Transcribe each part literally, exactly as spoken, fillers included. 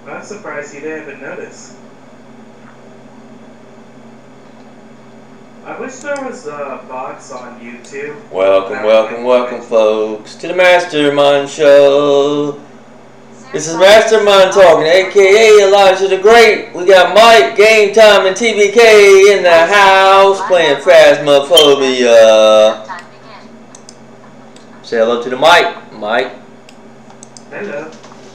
I'm surprised you didn't even notice. I wish there was uh, bots on YouTube. Welcome, welcome, welcome, folks, to the Mastermind Show. This is Mastermind talking, aka Elijah the Great. We got Mike, Game Time, and T B K in the house playing Phasmophobia. Say hello to the mic, Mike. Hello.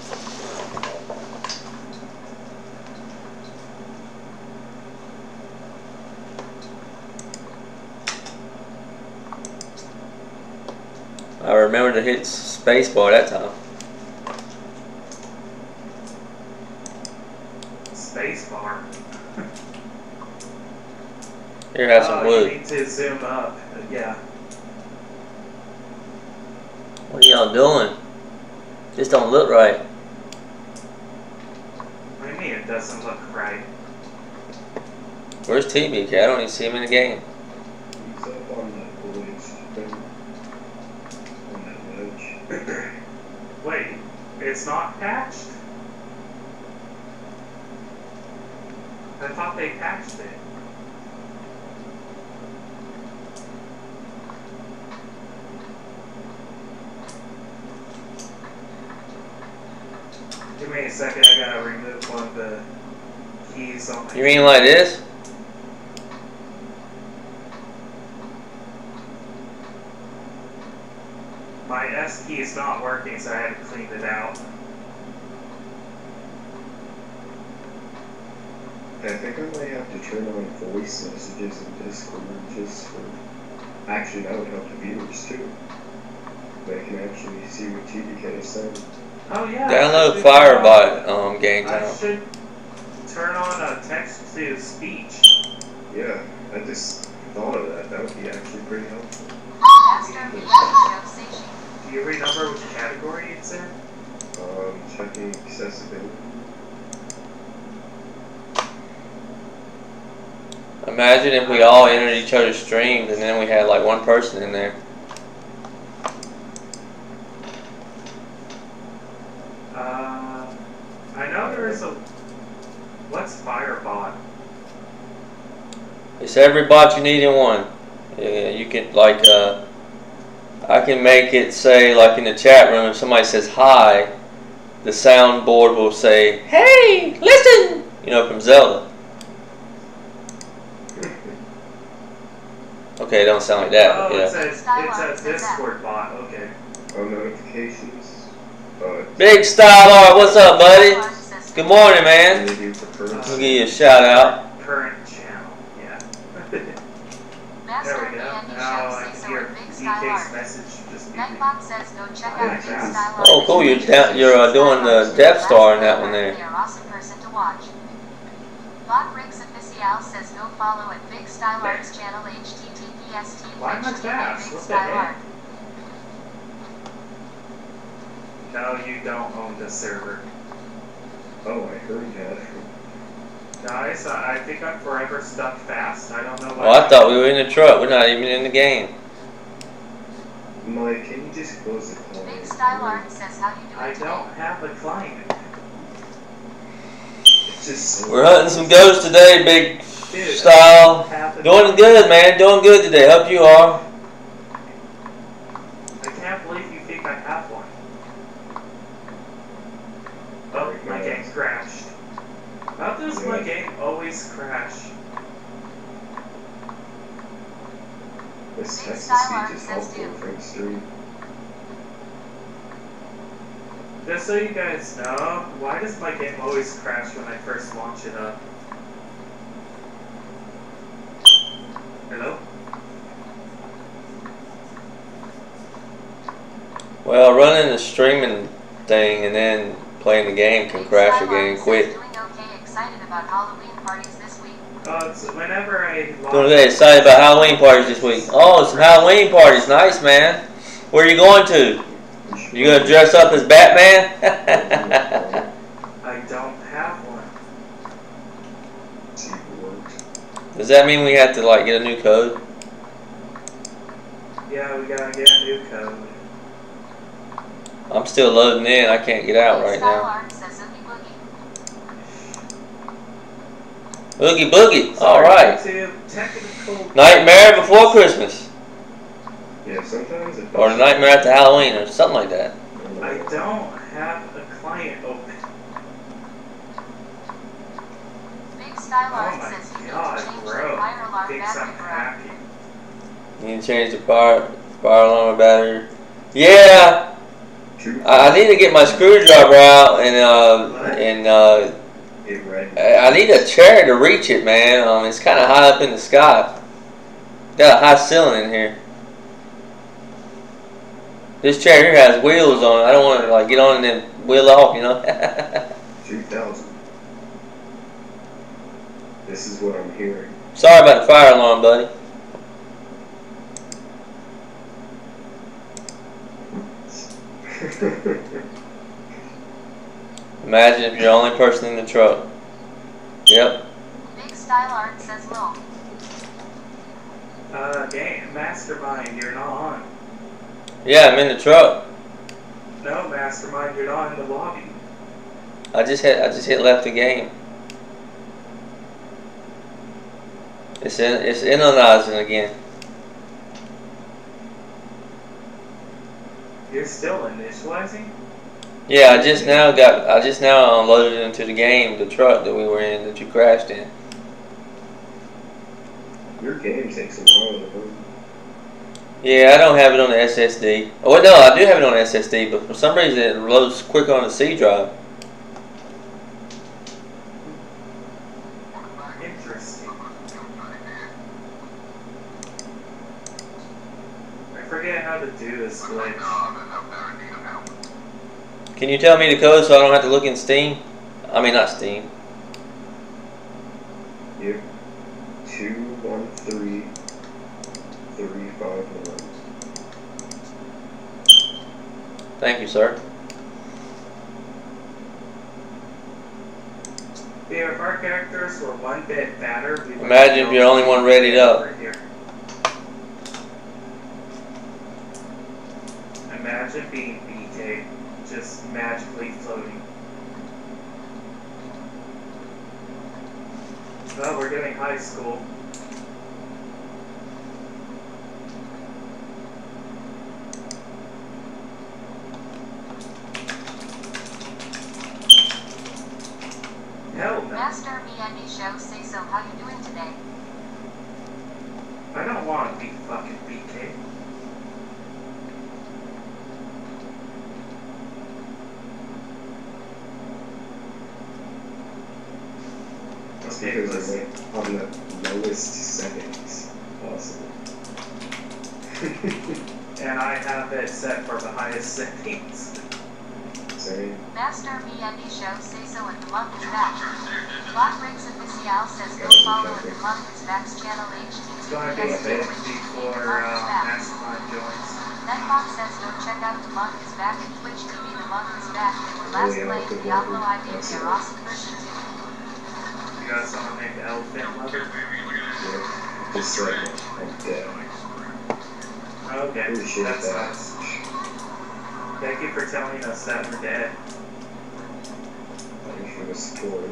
I remember to hit spacebar that time. Spacebar. Here, have oh, some wood. You need to zoom up. Yeah. What are y'all doing? This don't look right. What do you mean it doesn't look right? Where's T B K? I don't even see him in the game. He's up on that ledge. On that ledge. Wait, it's not patched? I thought they patched it. Give me a second, I gotta remove one of the keys on my... You mean like this? My S key is not working, so I had to clean it out. I think I might have to turn on voice messages in Discord just for... Actually, that would help the viewers too. They can actually see what T B K is saying. Oh yeah. Download Firebot um, Game Time. I should turn on a text to speech. Yeah, I just thought of that. That would be actually pretty helpful. Do you remember which category it's in? Um, checking accessibility. Imagine if we all entered each other's streams and then we had like one person in there. Uh, I know there is a... What's Firebot? It's every bot you need in one. Yeah, you can like uh, I can make it say like in the chat room if somebody says hi, the soundboard will say, "Hey, listen!" You know, from Zelda. Okay, it don't sound like that. Oh, But yeah. it's a, it's a Discord bot, okay. Oh, notifications. Uh, Big Style Art, what's up, buddy? Good morning, man. Maybe for Uh, I'll give you a shout out. Current channel, yeah. There we go. Now I can hear D K's message just beeping. Oh, cool. You're down, you're uh, doing the Death Star in that one there. Says go follow at Big Style Art's channel H T T P S T Why am I fast? What the heck? No, you don't own the server. Oh, I heard that. Guys, I I think I'm forever stuck fast. I don't know why. Well, I thought we were in the truck. We're not even in the game. Mike, can you just close the call? Big Style Art says how you doing I today? don't have a client. It's just so We're hunting some ghosts today, Big Dude, Style. I have a- Doing good, man. Doing good today. Hope you are. I can't believe you think I have one. Oh, my game crashed. How does my game always crash? This Big text Style speech Art is says helpful do. for the stream. Just so you guys know, why does my game always crash when I first launch it up? Hello? Well, running the streaming thing and then playing the game can crash your game quick. Doing okay, excited about Halloween parties this week. Oh, it's whenever I launch... Doing good. Excited about Halloween parties this week. Oh, some Halloween parties. Nice, man. Where are you going to? You gonna dress up as Batman? I don't have one. See if it works. Does that mean we have to like get a new code? Yeah, we gotta get a new code. I'm still loading in. I can't get out Big right Style now. Art says Oogie Boogie. Boogie boogie. All Sorry, right. technical Nightmare Before Christmas. Yeah, sometimes it Or Nightmare After Halloween or something like that. I don't have a client open. Big Oh Skylark my says you god, need to change bro. the fire alarm Thinks I'm battery, bro. happy. You need to change the fire, fire alarm battery. Yeah. I I need to get my screwdriver out and uh and uh It read. I I need a chair to reach it, man. Um, it's kind of high up in the sky. Got a high ceiling in here. This chair here has wheels on it. I don't want to like get on and then wheel off, you know. two thousand. This is what I'm hearing. Sorry about the fire alarm, buddy. Imagine if you're the only person in the truck. Yep. Big Skylark says no. Uh, game Mastermind, you're not on. Yeah, I'm in the truck. No, Mastermind, you're not in the lobby. I just hit. I just hit left the game. It's in. It's analyzing again. You're still initializing? Yeah, I just now got. I just now unloaded into the game the truck that we were in that you crashed in. Your game takes a while to load. Yeah, I don't have it on the S S D. Oh wait, no, I do have it on the S S D, but for some reason it loads quick on the C drive. Interesting. I forget how to do this glitch. Can you tell me the code so I don't have to look in Steam? I mean, not Steam. Yep. Two one three three five one. Thank you, sir. Yeah, if our characters were one bit fatter, we would Imagine if you're the only one readied up. over here. Imagine being B K, just magically floating. Well, we're doing high school. Hell no. Master Me Andy Show say so. How you doing today? I don't want to be fucking B K. That's Okay, because listen. I went on the lowest settings possible. And I have it set for the highest settings. Same. Master Me Andy Show say so and the monk is back. Black Briggs Official says go follow and the monk is back's channel H T It's T going to P be a S bit Twitch T V before the monk is uh, back. Mastermind joins. Netbox says go check out the monk is back and Twitch T V the monk is back. They were last Oh, yeah, playing good Diablo one. I D. That's They're it. awesome version two. You got someone named Elephant Lover? Yeah. Just like I'm dead. Okay, Appreciate that's that. nice. Thank you for telling us that we're dead. Thanks for the support.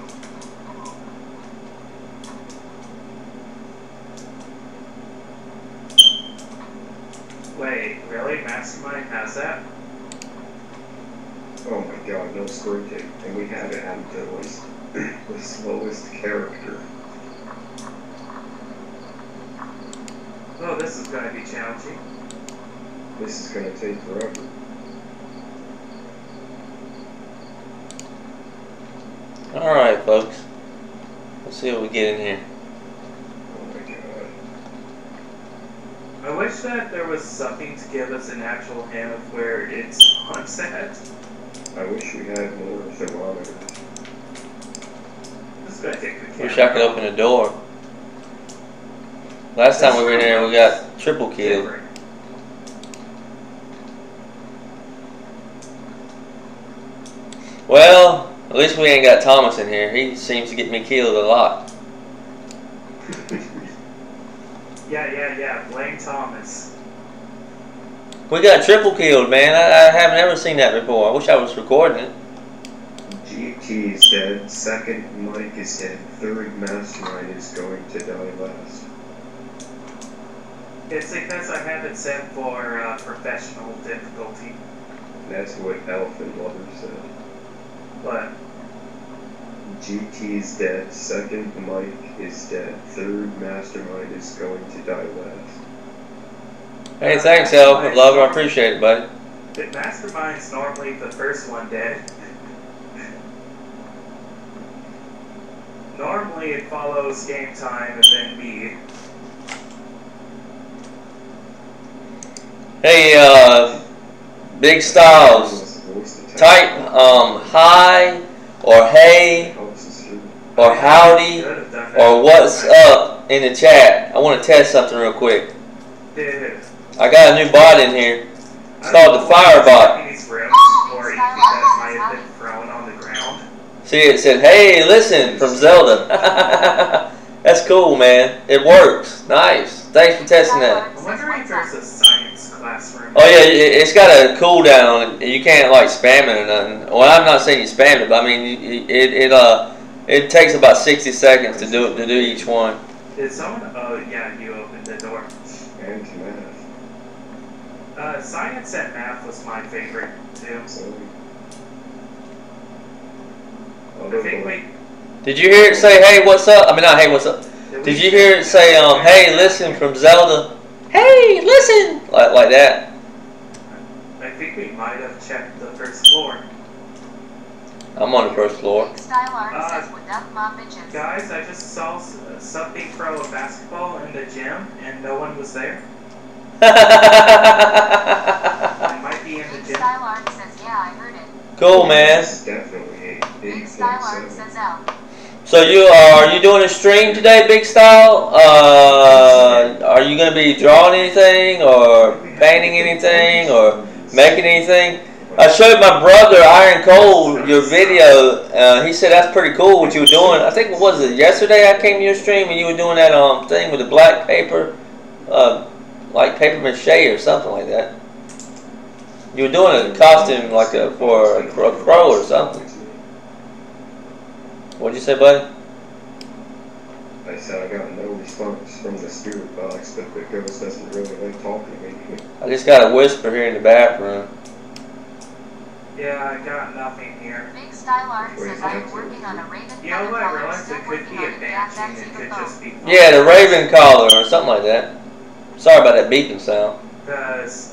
Wait, really? Mastermind has that? Oh my god, no sprinting. And we have it at the lowest, the slowest character. Oh, this is going to be challenging. This is gonna take forever. Alright, folks. Let's see what we get in here. Oh my god. I wish that there was something to give us an actual hint of where it's onset. I wish we had more thermometers. This is going to take the camera. Wish I could open the door. Last time we were in here, we got triple killed. Different. Well, at least we ain't got Thomas in here. He seems to get me killed a lot. Yeah, yeah, yeah. Blame Thomas. We got triple killed, man. I, I haven't ever seen that before. I wish I was recording it. G T T is dead, second Mike is dead, third Mastermind is going to die last. It's because I have it set for uh, professional difficulty. That's what Elephant Lover said. But G T is dead, second Mike is dead, third Mastermind is going to die last. Hey, thanks, Elephant Lover. I appreciate it, buddy. The Mastermind's normally the first one dead. Normally it follows game time and then me. Hey, uh, Big Styles, type um, hi or hey or howdy or what's up in the chat. I want to test something real quick. Dude. I got a new bot in here. It's called the Fire Bot. Or anything that might have been thrown on the ground. See, it said, hey, listen, from Zelda. That's cool, man. It works. Nice. Thanks for testing that. I'm wondering if there's a science classroom. Oh, yeah, it's got a cooldown. You can't, like, spam it or nothing. Well, I'm not saying you spam it, but, I mean, it, it, uh, it takes about sixty seconds to do, to do each one. Did someone? Oh, yeah, you opened the door. And math. Uh, science and math was my favorite, too. I think we... Did you hear it say, hey, what's up? I mean, not hey, what's up. Did you hear it say, um, hey, listen, from Zelda? Hey, listen! Like, like that. I think we might have checked the first floor. I'm on the first floor. Uh, guys, I just saw something throw a basketball in the gym, and no one was there. It might be in the gym. Says, yeah, I heard it. Cool, man. Definitely Big Style says out. So you uh, are you doing a stream today, Big Style? Uh, are you going to be drawing anything or painting anything or making anything? I showed my brother Iron Cold your video. Uh, he said that's pretty cool what you were doing. I think what was it yesterday? I came to your stream and you were doing that um thing with the black paper, uh, like paper mache or something like that. You were doing a costume like a for a, for a crow or something. What'd you say, buddy? I said I got no response from the spirit box, but the ghost doesn't really like talking to me. I just got a whisper here in the bathroom. Yeah, I got nothing here. Big Style Art says I'm working on a raven. You know what? I realized it could be a banshee and it could just be. Yeah, the raven collar or something like that. Sorry about that beeping sound. Because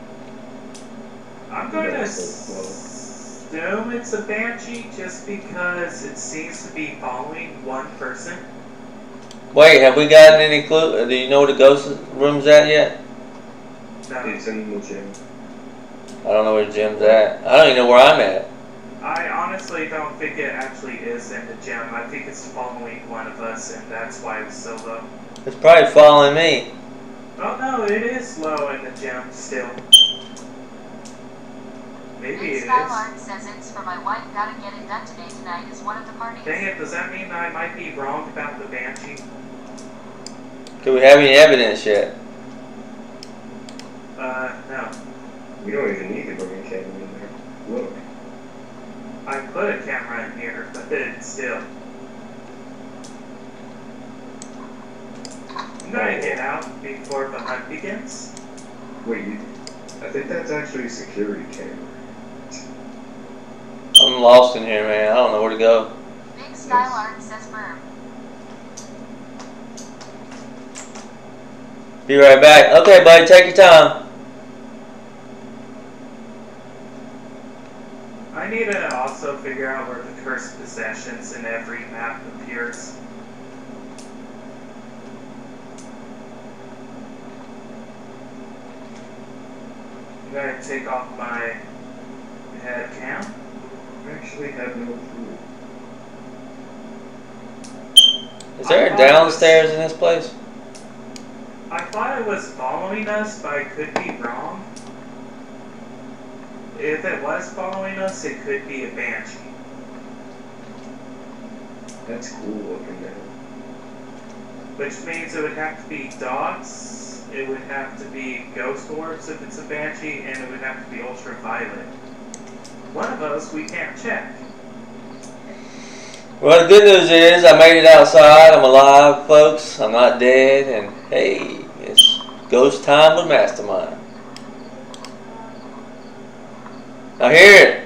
I'm going to assume it's a banshee just because it seems to be following one person. Wait, have we gotten any clue? Do you know where the ghost room's at yet? No. It's in the gym. I don't know where the gym's at. I don't even know where I'm at. I honestly don't think it actually is in the gym. I think it's following one of us, and that's why it's so low. It's probably following me. Oh no, it is low in the gym still. Maybe Big it is. Style Art says it's for my wife. Gotta get it done today. Tonight is one of the parties. Dang it, does that mean I might be wrong about the banshee? Do we have any evidence yet? Uh, no. We don't even need to bring a camera in there. Look. I put a camera in here, but it's still. I'm gonna get out before the hunt begins. Wait, you, I think that's actually a security camera. I'm lost in here, man. I don't know where to go. Big Style Art says verb. Be right back. Okay, buddy, take your time. I need to also figure out where the cursed possessions in every map appears. I'm gonna take off my head cam. I actually have no clue. Is there a downstairs in this place? I thought it was following us, but I could be wrong. If it was following us, it could be a banshee. That's cool looking now. Which means it would have to be dots, it would have to be ghost orbs if it's a banshee, and it would have to be ultraviolet. One of those we can't check. Well, the good news is I made it outside. I'm alive, folks. I'm not dead. And hey, it's ghost time with Mastermind. I hear it.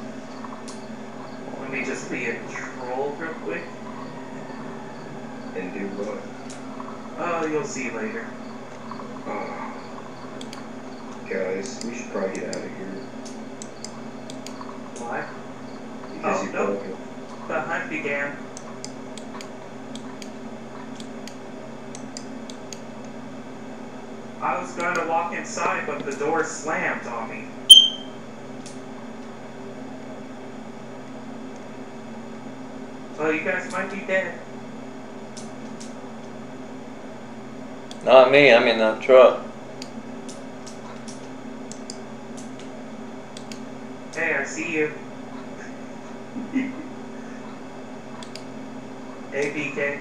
Let me just be a troll real quick. And do what? Oh, you'll see later. Oh. Guys, we should probably get out of here. Why? Because Oh, you no. broke it. The hunt began. I was going to walk inside, but the door slammed on me. Well, you guys might be dead. Not me. I'm in the truck. Hey, I see you. Hey, B K.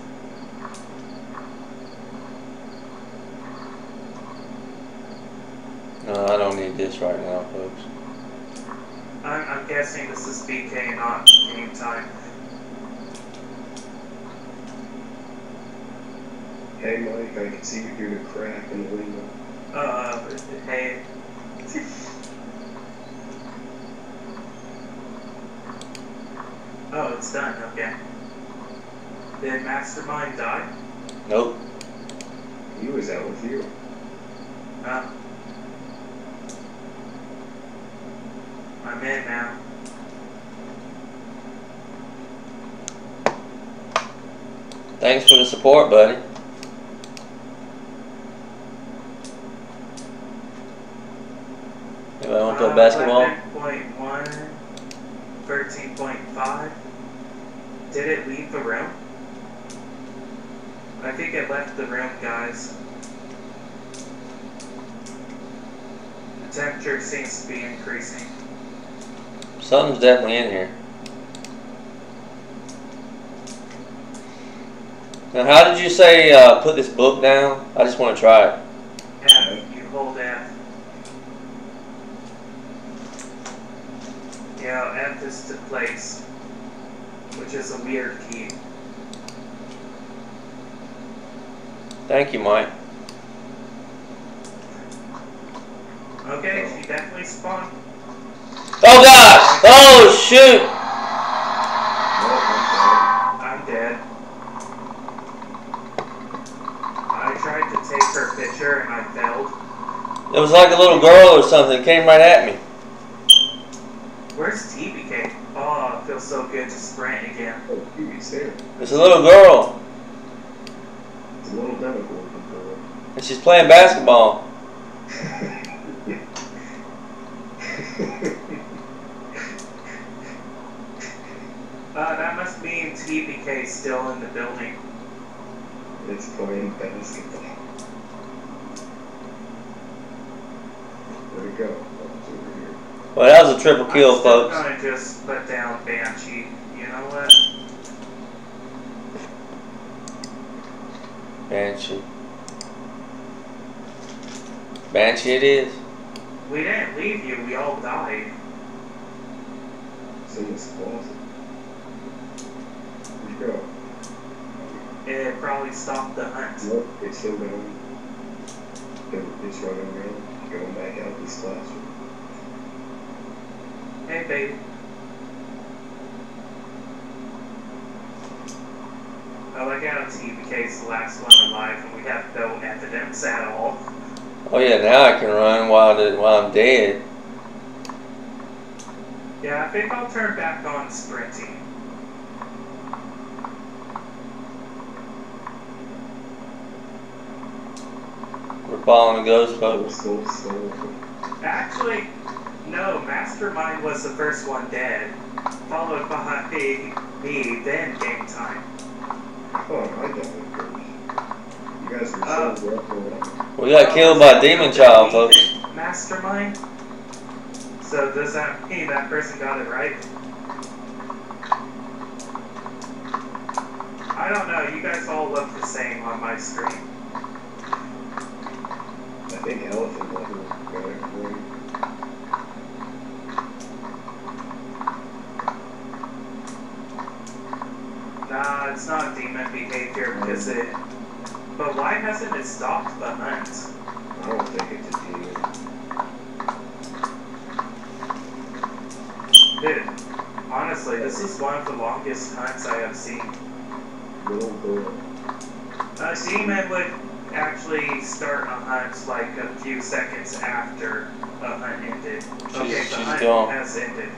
No, I don't need this right now, folks. I'm, I'm guessing this is B K, not game time. Hey Mike, I can see you through the crack in the window. Uh, hey. Oh, it's done, okay. Did Mastermind die? Nope. He was out with you. Oh. I'm in now. Thanks for the support, buddy. Anybody want to play Uh, basketball? eleven point one, thirteen point five. Did it leave the room? I think it left the room, guys. The temperature seems to be increasing. Something's definitely in here. Now, how did you say uh, put this book down? I just want to try it. F, you hold F. Yeah, F is to place, which is a weird key. Thank you, Mike. Okay, she definitely spawned. Oh, God! Oh, shoot! I'm dead. I tried to take her picture and I failed. It was like a little girl or something. It came right at me. Where's T B K? Oh, it feels so good to sprint again. Oh, he's there. It's a little girl. It's a little medical looking girl. And she's playing basketball. Uh, that must mean T B K's still in the building. It's playing basketball. Where'd it go? Oh, it's over here. Well, that was a triple kill, I'm still folks. gonna just put down Banshee. You know what? Banshee. Banshee it is. We didn't leave you, we all died. It's in this closet. Where'd it go? It probably stopped the hunt. Nope, it's still going. It's running around, going back out this classroom. Hey, baby. I like how T B K's the last one alive and we have no evidence at all. Oh yeah, now I can run while the, while I'm dead. Yeah, I think I'll turn back on sprinting. We're following the ghost, folks. Still, still, still. Actually, no, Mastermind was the first one dead, followed by me, me then game time. Oh, I got it first. You guys were Uh, so rough or whatever. We got killed by a demon child, folks. Mastermind? So does that mean that person got it right? I don't know, you guys all look the same on my screen. I think Elephant Leather got it right. Uh, it's not demon behavior because it... But why hasn't it stopped the hunt? I don't think it's a demon. Dude, honestly, this is one of the longest hunts I have seen. Little girl. A demon would actually start a hunt like a few seconds after a hunt ended. Okay, She's, the she's hunt gone. has ended.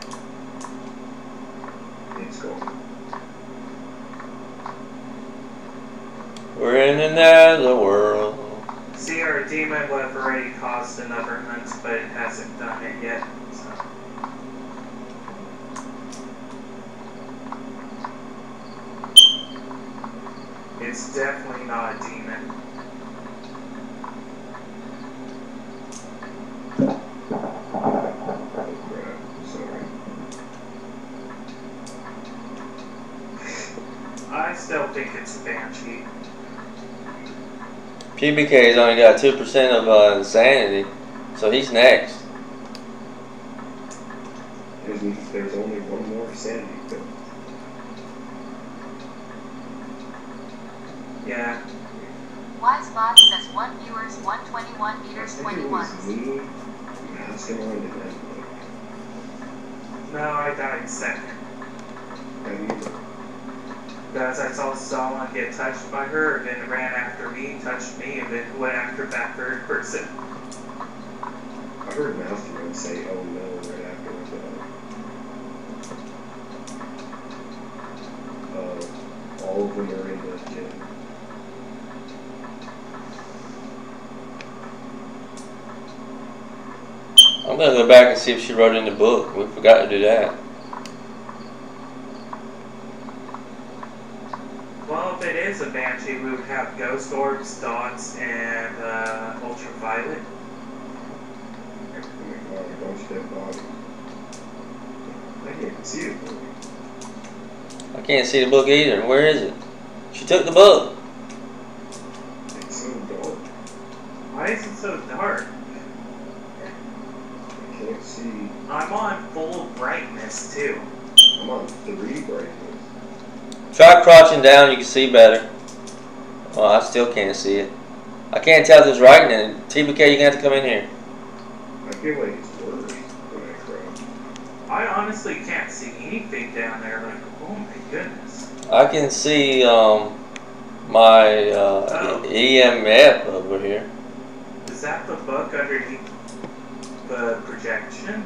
It's gone. We're in another world. See, our demon would have already caused another hunt, but it hasn't done it yet. So. It's definitely not a demon. Oh crap, sorry. I still think it's a banshee. P B K's only got two percent of uh, insanity, so he's next. There's, there's only one more sanity pill. Yeah. Wisebot says one viewers, one twenty-one meters, I think it twenty-one. was me, Mastermind, and then No, I died second. like, Because I saw someone get touched by her, and then ran after me, touched me, and then went after that third person. I heard Mastermind say, oh no, right after the, uh, all of them are in the gym. I'm gonna go back and see if she wrote in the book. We forgot to do that. Well, if it is a banshee, we would have ghost orbs, dots, and uh, ultraviolet. Oh my god, a bunch of dead bodies. I can't even see it. I can't see the book either. Where is it? She took the book. It's so dark. Why is it so dark? I can't see. I'm on full brightness, too. I'm on three brightness. Try crouching down, you can see better. Oh, I still can't see it. I can't tell if there's writing in it. T B K, you're gonna have to come in here. I feel like it's worse when I crouch. I honestly can't see anything down there. Like, oh my goodness. I can see um, my uh, Oh. E M F over here. Is that the book underneath the projection?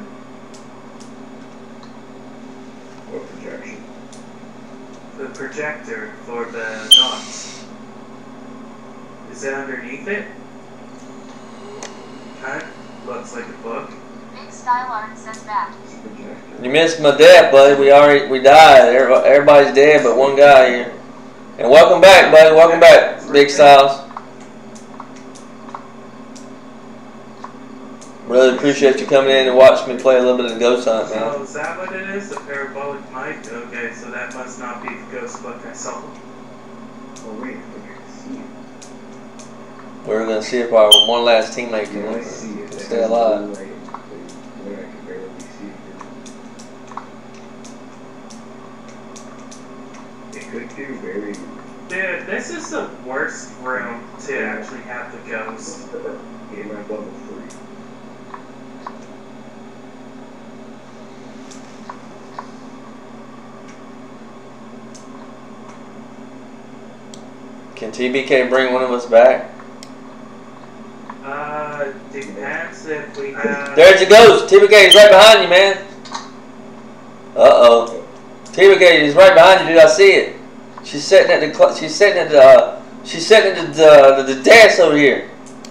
What projection? The projector for the dots. Is it underneath it? Kind of looks like a book. Big style art says back. It's a projector. You missed my death, buddy. We already we died. Everybody- Everybody's dead but one guy here. And welcome back, buddy. Welcome back, Big Styles. Really appreciate you coming in and watching me play a little bit of Ghost Hunt, man. So is that what it is? A parabolic mic? Okay, so that must not be the ghost book I saw. Oh wait, I can see it. We're gonna see if our one last teammate Yeah, I can see it. It stay has alive. blue light when I can barely see it. It could do very. Dude, this is the worst room to actually have the ghost. Game at level three. Can T B K bring one of us back? Uh, depends if we have... There's a ghost. T B K is right behind you, man. Uh oh. T B K is right behind you, dude. I see it. She's sitting at the. Cl she's sitting at the. Uh, she's sitting at the, uh, the the desk over here.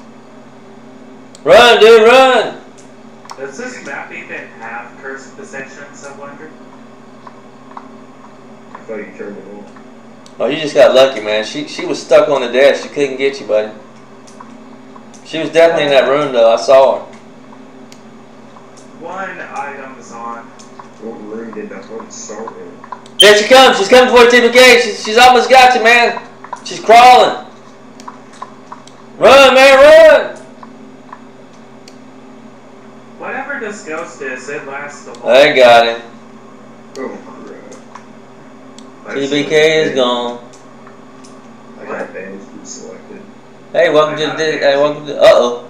Run, dude, run! Does this map even have cursed possessions, I wonder? I thought you turned it on. Oh, you just got lucky, man. She she was stuck on the desk. She couldn't get you, buddy. She was definitely in that room, though. I saw her. One item is on. What room did the hunt start in? There she comes. She's coming for you, T B K. She's, she's almost got you, man. She's crawling. Run, man, run! Whatever this ghost is, it lasts a while. I got him. Oh crap. T B K is gone. selected. Hey, welcome to the. Hey, welcome to. Uh oh.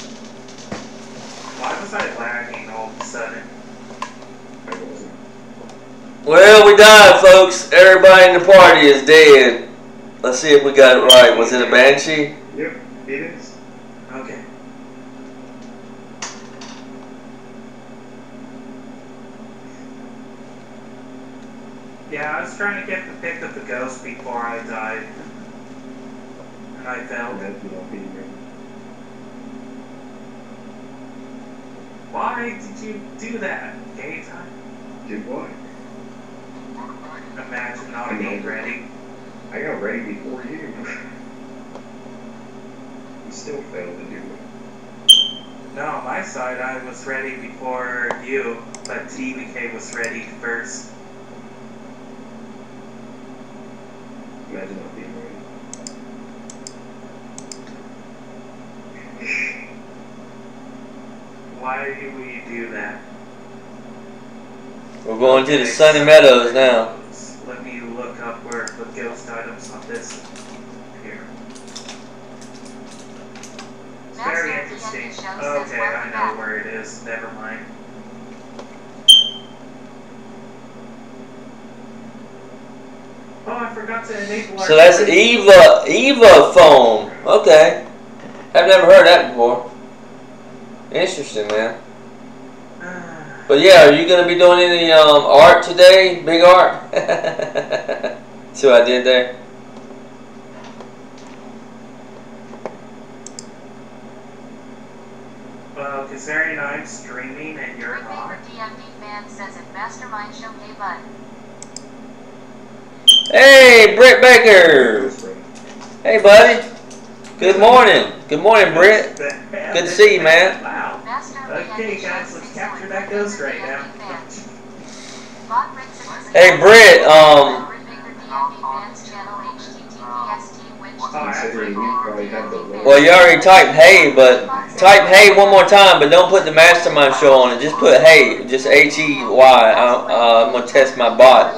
Why was I lagging all of a sudden? I wasn't. Well, we died, folks. Everybody in the party is dead. Let's see if we got it right. Was it a banshee? Yep, it is. Okay. Yeah, I was trying to get the pick of the ghost before I died. And I failed. That'd not be me. Why did you do that? Game time? Did what? Imagine not being ready. I got ready before you. You still failed to do it. No, on my side, I was ready before you, but T B K was ready first. Imagine not being ready. Why do we do that? We're going to the Sunny Meadows now. Let me look up where the ghost items on this here. It's very interesting. Okay, I know where it is. Never mind. Oh, I forgot to enable our. So that's Eva, Eva foam. Okay. I've never heard that before. Interesting, man. But yeah, are you gonna be doing any um, art today? Big art? See what I did there? Well, considering I'm streaming and you're Your not. favorite D M D fan says it Mastermind Show, hey bud. Hey, Britt Baker. Hey, buddy. Good morning. Good morning, Britt. Good to see you, man. Wow. Okay, guys, let's capture that ghost right now. Hey, Britt. Um. Considering you probably have the link. Well, you already typed hey, but type hey one more time, but don't put the Mastermind Show on it. Just put hey, just H E Y. Uh, uh, I'm gonna test my bot.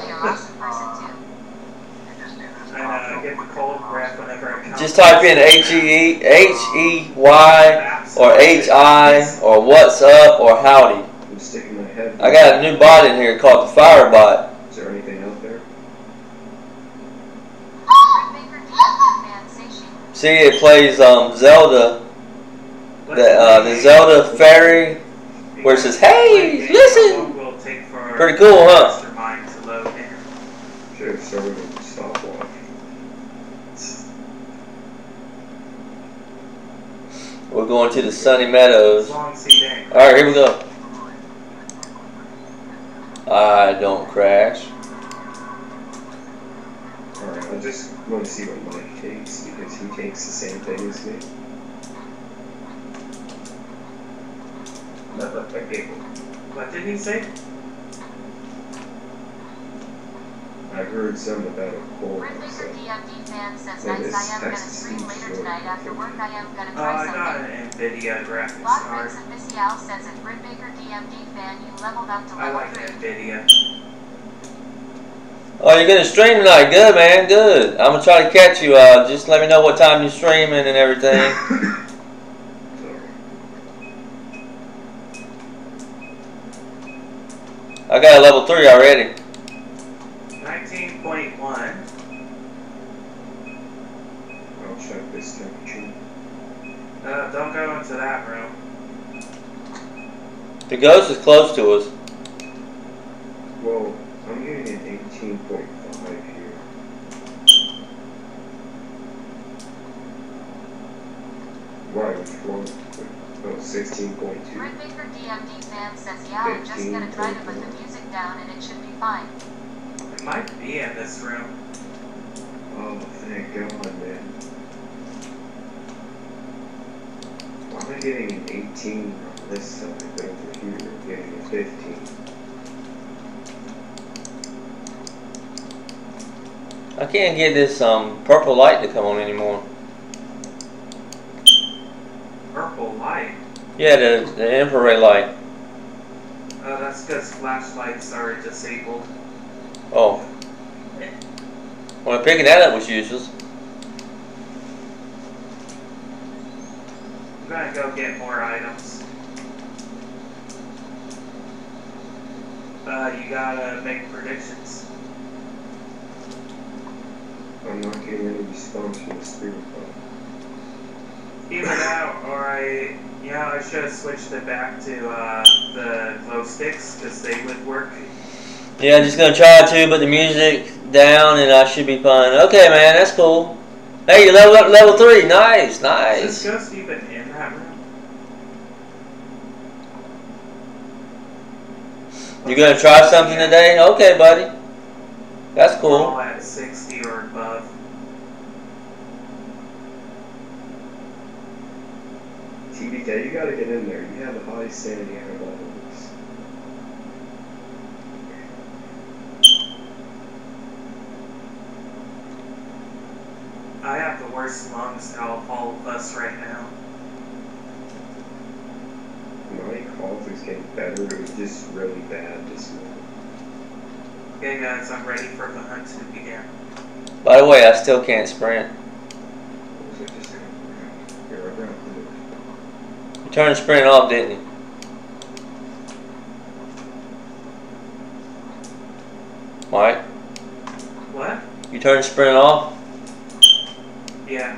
I get the cold breath whenever I come. Just type in H E H E Y or H I or what's up or howdy. I'm sticking my head. I got a new bot in here called the Fire Bot. Is there anything out there? See, it plays um, Zelda, the uh, the Zelda fairy, where it says, "Hey, listen." Pretty cool, huh? Should have started with a stopwatch. We're going to the Sunny Meadows. All right, here we go. I don't crash. Alright, I just want to see what Mike takes, because he takes the same thing as me. What did he say? I heard some about a cold. Britbaker D M D fan says nice, I am gonna stream later tonight after work. I am gonna Oh, try I got something. an NVIDIA graphics Block card. Bricks and Missial says it Britbaker D M D fan, you leveled up to I level like three. NVIDIA. Oh, you're gonna stream tonight? Good, man. Good. I'm gonna try to catch you. Uh, just let me know what time you're streaming and everything. I got a level three already. nineteen point one. I'll check this temperature. Uh, don't go into that room. The ghost is close to us. Well, I'm getting an eighteen point five here. Right, which one? Oh, sixteen point two. Britbaker D M D fan says yeah, I'm just gonna try to put the music down and it should be fine. It might be in this room. Oh, thank God, man. Why am I getting an eighteen on this side, but over here I'm getting a fifteen? I can't get this um purple light to come on anymore. Purple light. Yeah, the the infrared light. Uh, that's because flashlights are disabled. Oh. Well, picking that up was useless. go get more items. Uh, you gotta make predictions. I'm not getting any response from the spirit box. Either that, or I, yeah, I should have switched it back to uh, the glow sticks because they would work. Yeah, I'm just gonna try to put the music down, and I should be fine. Okay, man, that's cool. Hey, you level up level three. Nice, nice. Is this ghost even in that room? You gonna try something yeah. today? Okay, buddy. That's cool. We're all at sixty or above. T B K, you gotta get in there. You have the highest sanity out of all of us. I have the worst lungs out of all of us right now. My cough is getting better. It was just really bad this morning. Okay, guys, I'm ready for the hunt to begin. By the way, I still can't sprint. What was I just saying? Here, I grabbed the You turned sprint off, didn't you? Mike? What? You turned sprint off? Yeah.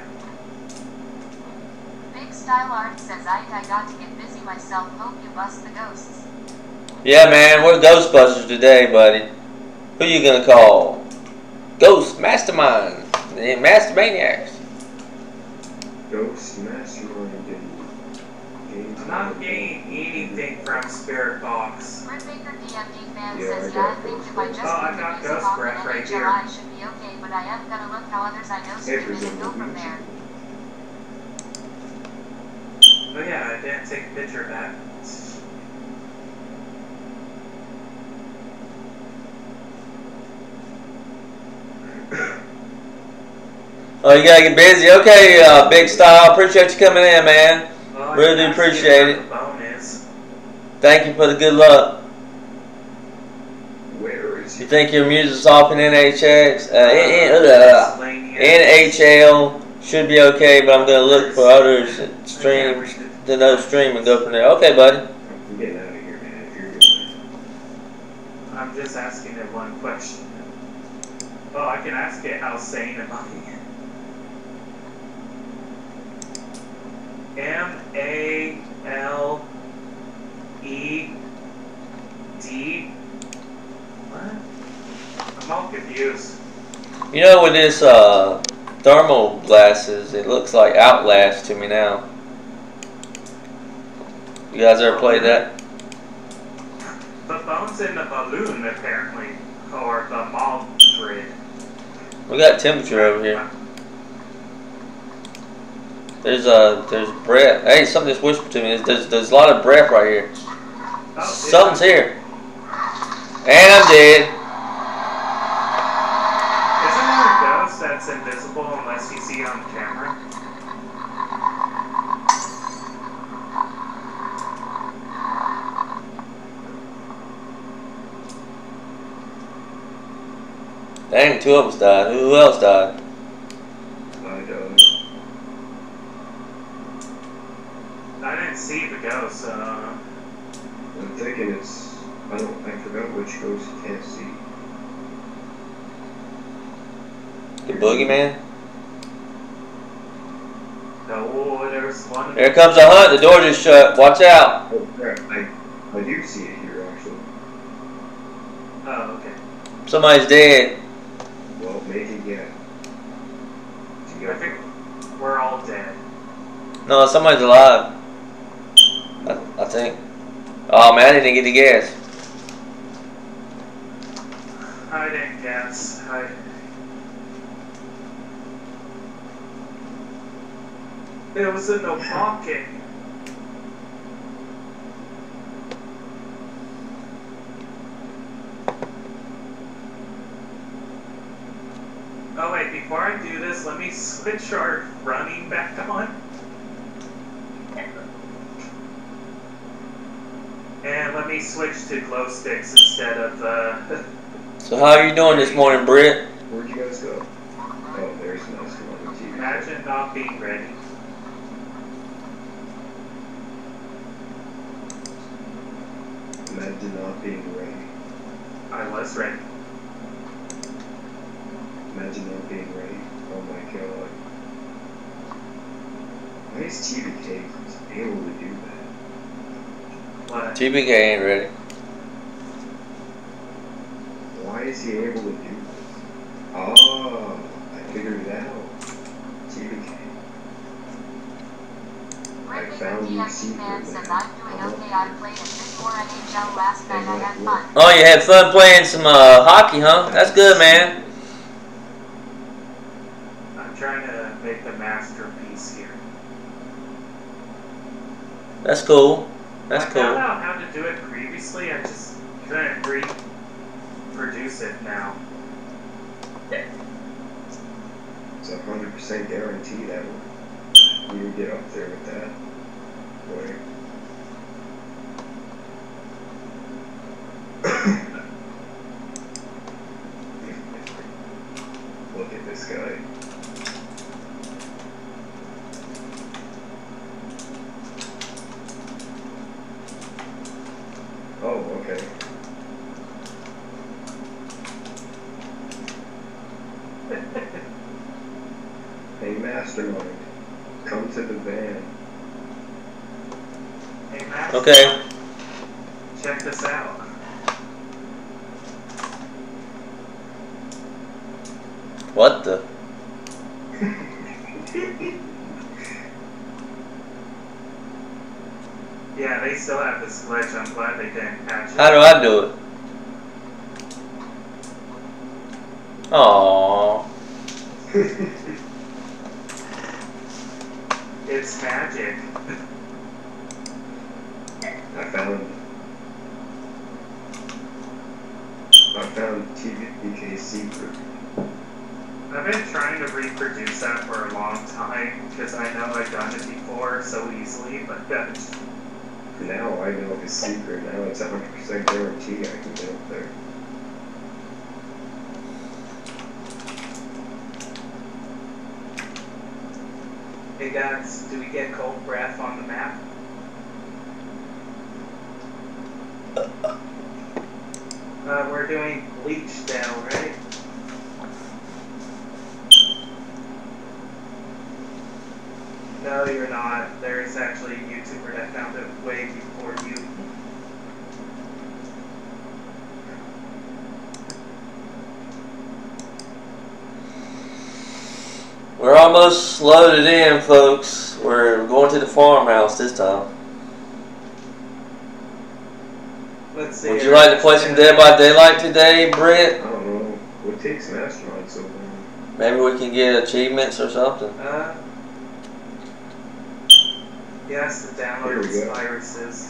Big Style Art says I, I got to get busy myself. Hope you bust the ghosts. Yeah, man, we're Ghostbusters today, buddy. Who you gonna call? Ghost Mastermind. The Master Maniacs. Ghost Mastermind and Games. I'm not getting anything from Spirit Box. Ripmaker D M D fan Yeah, says, I yeah, I got think Ghost if I Breath. just Oh, I put the got music Ghost off Breath and right N H L here. I should be okay, but I am gonna look how others I know stream it and go from there. Oh yeah, I didn't take a picture of that. Oh, you gotta get busy. Okay, uh, Big Style. Appreciate you coming in, man. Well, I Really can do ask you appreciate where it. the bone is. Thank you for the good luck. Where is You he? think your music's off in N H X? Uh, N- Uh, uh, Miscellaneous. N H L should be okay, but I'm gonna look for others that stream, that know stream and go from there. Okay, buddy. I'm getting out of here, man. If you're doing I'm just asking it one question. Oh, I can ask it, how sane am I? M A L E D. What? I'm all confused. You know, with this uh, thermal glasses, it looks like Outlast to me now. You guys ever played that? The bone's in the balloon, apparently. Or the mob grid. We got temperature over here. There's a uh, there's breath. Hey, something just whispered to me. There's, there's there's a lot of breath right here. Oh, Something's here. And I'm dead. Isn't there a ghost that's invisible unless you see it on camera? Dang, two of us died. Who else died? I don't. I didn't see the ghost, so... I'm thinking it's. I don't. I forgot which ghost you can't see. The boogeyman? No, there's one... Here comes a hunt. The door just shut. Watch out. Oh crap! I I do see it here actually. Oh, okay. Somebody's dead. Well, maybe yeah. I think we're all dead. No, somebody's alive. I, I think. Oh man, I didn't get the gas. I didn't guess. I... It was in the pocket. Oh wait, before I do this, let me switch our running back on. And let me switch to glow sticks instead of the... So how are you doing this morning, Britt? Where'd you guys go? Oh, there's a nice one on the T V. Imagine not being ready. Imagine not being ready. I was ready. Imagine not being ready. Oh my god. Why is T B K able to do that? What? T B K ain't ready. Why is he able to do this? Oh, I figured it out. T B K. I found your secret, man. says I'm doing okay. I played a bit more N H L last night. I had fun. Oh, you had fun playing some uh, hockey, huh? That's good, man. I'm trying to make a masterpiece here. That's cool. That's I cool. found out how to do it previously. I just couldn't reproduce it now. It's a hundred percent guarantee that you would get up there with that. Boy. Look at this guy. Oh, okay. Hey, Mastermind, come to the van. Hey, Master, Okay. check this out. What the? Yeah, they still have this glitch. I'm glad they didn't patch it. How do I do it? Aww. It's magic. I found I found T B K's secret. I've been trying to reproduce that for a long time because I know I've done it before so easily, but gosh. Now I know his secret. Now it's a hundred percent guarantee I can get up there. Hey guys, do we get cold breath on the map? Uh, we're doing Bleachdale, right? No, you're not. There's actually a YouTuber that found it way before you. We're almost loaded in, folks. We're going to the farmhouse this time. Let's see. Would you like to play some Dead by Daylight today, Brent? I don't know. What takes Mastermind so long? Maybe we can get achievements or something. Uh, yes, the download its viruses.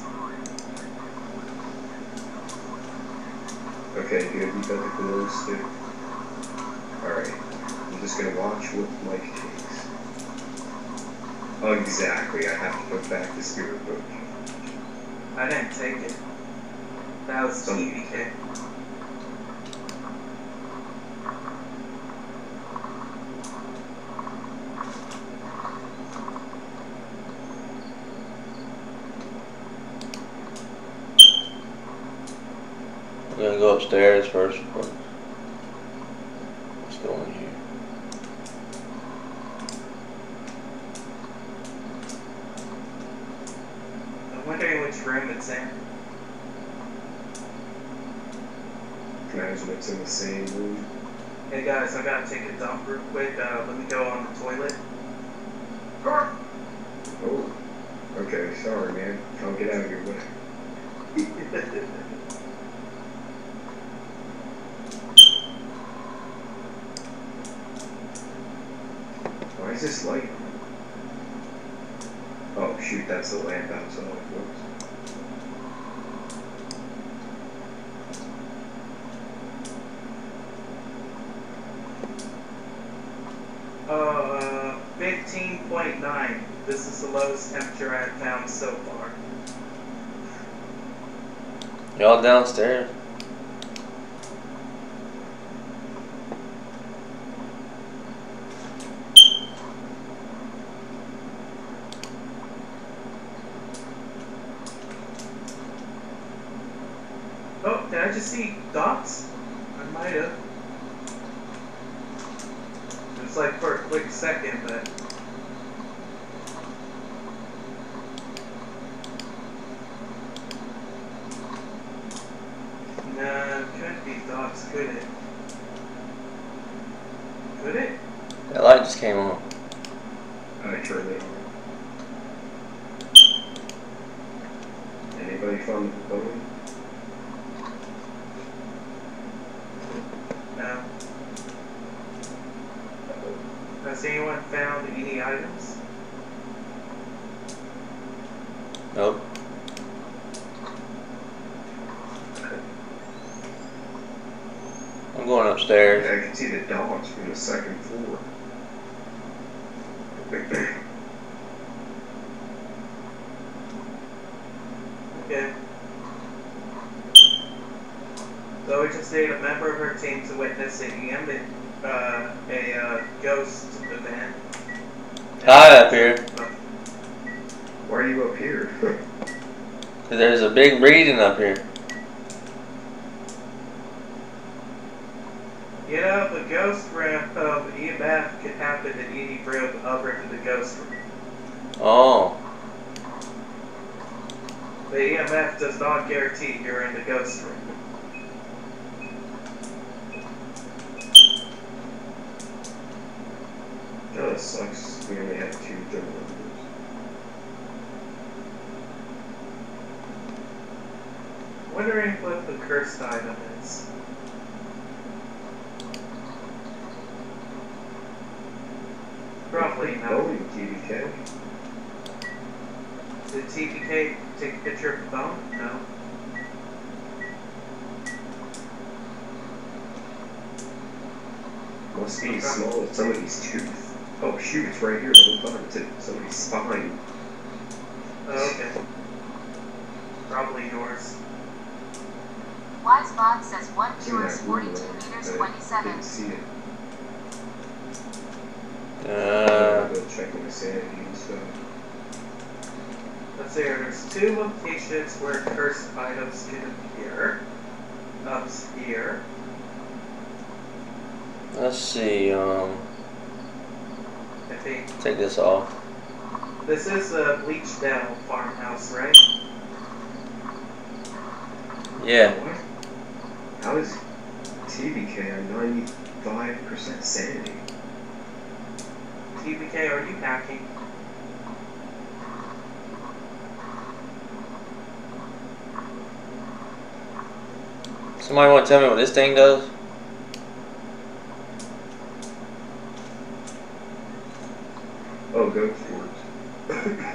Okay, good. You got the glow stick. Alright. I'm just gonna watch what Mike takes. Oh, exactly. I have to put back the spirit book. I didn't take it. That was T V K. We're gonna go upstairs first. Let's go in here. I'm wondering which room it's in. Imagine it's in the same room. Hey guys, I gotta take a dump real quick. Uh, let me go on the toilet. Oh. Okay, sorry, man. I'll get out of your way. Why is this light on? Oh, shoot, that's the lamp outside. Whoops. Uh, fifteen point nine. This is the lowest temperature I've found so far. Y'all downstairs. just see dots? I might have. It was like for a quick second, but. Nah, it couldn't be dots, could it? Could it? That light just came on. I turned it on. Anybody found the phone? No. Has anyone found any items? Nope. I'm going upstairs. I can see the dogs from the second floor. Okay. So we just need a member of her team to witness a ambient, uh, a uh, ghost event. Hi up here. Why are you up here? There's a big reading up here. You know, the ghost ramp of E M F could happen in any room over to the ghost room. Oh. The E M F does not guarantee you're in the ghost room. Oh, that sucks. We only have two thermal numbers. Wondering what the cursed item is. Probably not. Oh, T V K. Did T V K take a picture of the phone? No. Must be as small as somebody's tooth. Oh shoot, it's right here the whole time. It's in somebody's spine. Oh, okay. Probably yours. Wisebot says one It's in viewers that room, forty-two right? meters I twenty-seven. didn't see it. Uh, Go checking the sanity and stuff. Let's see here. There's two locations where cursed items can appear. Up here. let's see. Um, I think take this off. this is a bleached down farmhouse, right? Yeah. What? How is T V K on ninety-five percent sanity? T V K, are you hacking? Somebody want to tell me what this thing does? Oh, go for it.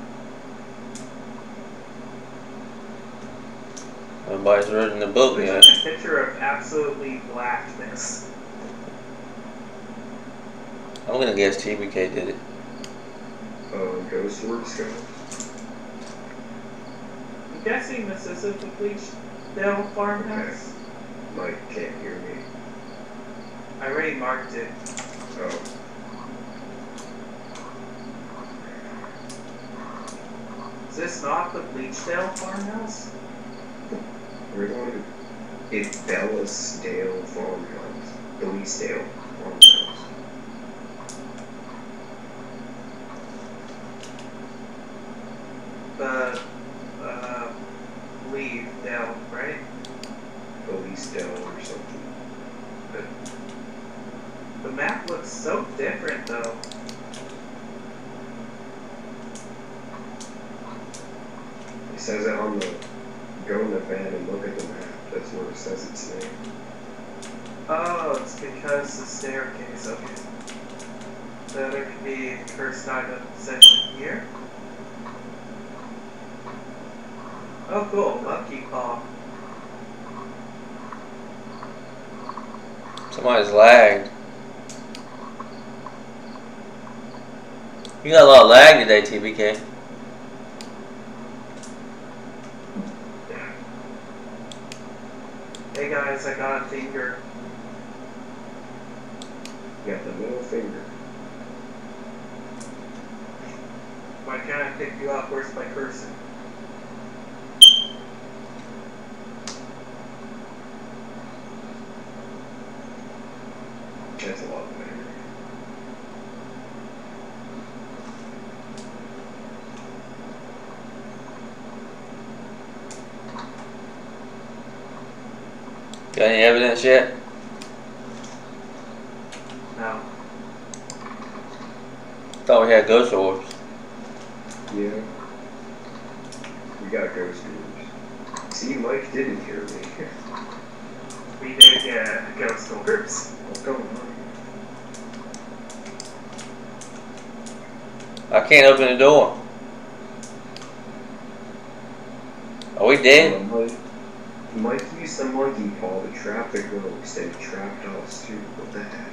Nobody's reading the book Looks yet. like a picture of absolutely blackness. I'm gonna guess T B K did it. Oh, ghost work scout. I'm guessing this isn't the bleached down farmhouse. Mike can't hear me. I already marked it. Oh. Is this not the Bleachdale farmhouse? We're going to it's Bellisdale Farmhouse. Bellisdale Farmhouse. The, uh, Leave Dale, right? Bellisdale or something. The, the map looks so different, though. It says it on the go in the van and look at the map. That's where it says its name. Oh, it's because the staircase, okay. So there could be a cursed item section here. Oh cool, Lucky Paw. Somebody's lagged. You got a lot of lag today, T B K. Hey guys, I got a finger. You got the middle finger. Why can't I pick you up? Where's my cursor? That's a lot better. Got any evidence yet? No. Thought we had ghost orbs. Yeah. We got ghost orbs. See, Mike didn't hear me. We did get ghost orbs. What's going on? I can't open the door. Are we dead? Uh, Mike, Mike used the monkey paw to trap the ghost. They trapped us too. What the heck?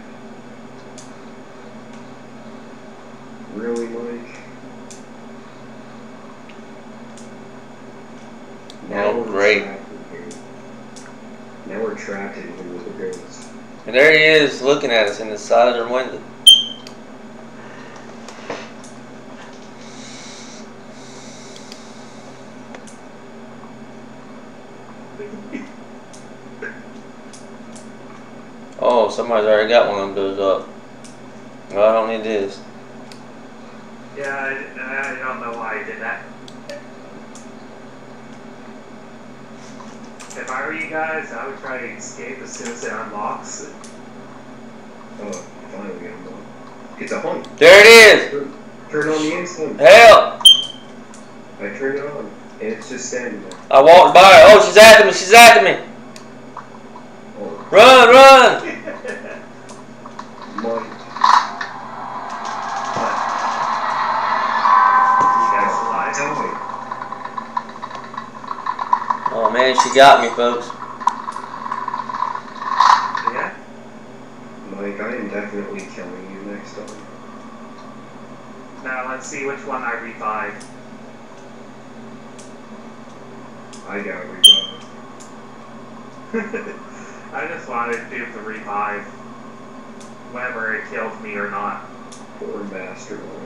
Really, Mike? Now Oh, we're great. trapped in here. Now we're trapped in here with the ghost. And there he is looking at us in the side of the window. Oh, somebody's already got one of those up. Well, I don't need this. Yeah, I, I don't know why I did that. If I were you guys, I would try to escape as soon as it unlocks. Oh, finally unlocked. It's a hunt. There it is! Turn, turn on the instant. Help! I turned it on, and it's just standing there. I walked by her. Oh, she's after me. She's after me. Oh, Run, run! Mike. You guys alive? Tell me. Oh man, she got me, folks. Yeah? Mike, I am definitely killing you next time. Now let's see which one I revived. I got revived. I just wanted to do the revive. Whether it killed me or not. Poor mastermind.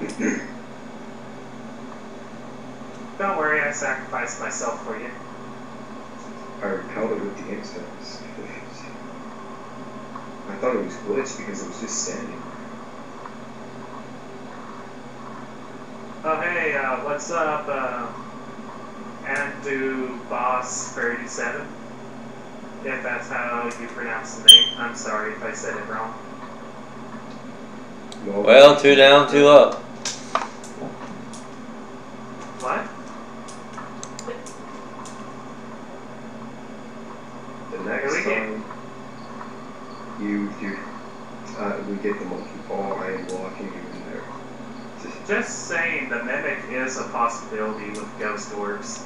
Don't worry, I sacrificed myself for you. I repelled it with the instance. I thought it was glitched because it was just standing. Oh hey, uh, what's up, uh, Andu Boss thirty-seven? If that's how you pronounce the name. I'm sorry if I said it wrong. Well, two down, two up. What? The next Here we time you do, uh, we get the monkey paw, I am locking you in there. Just, Just saying, the mimic is a possibility with ghost orbs.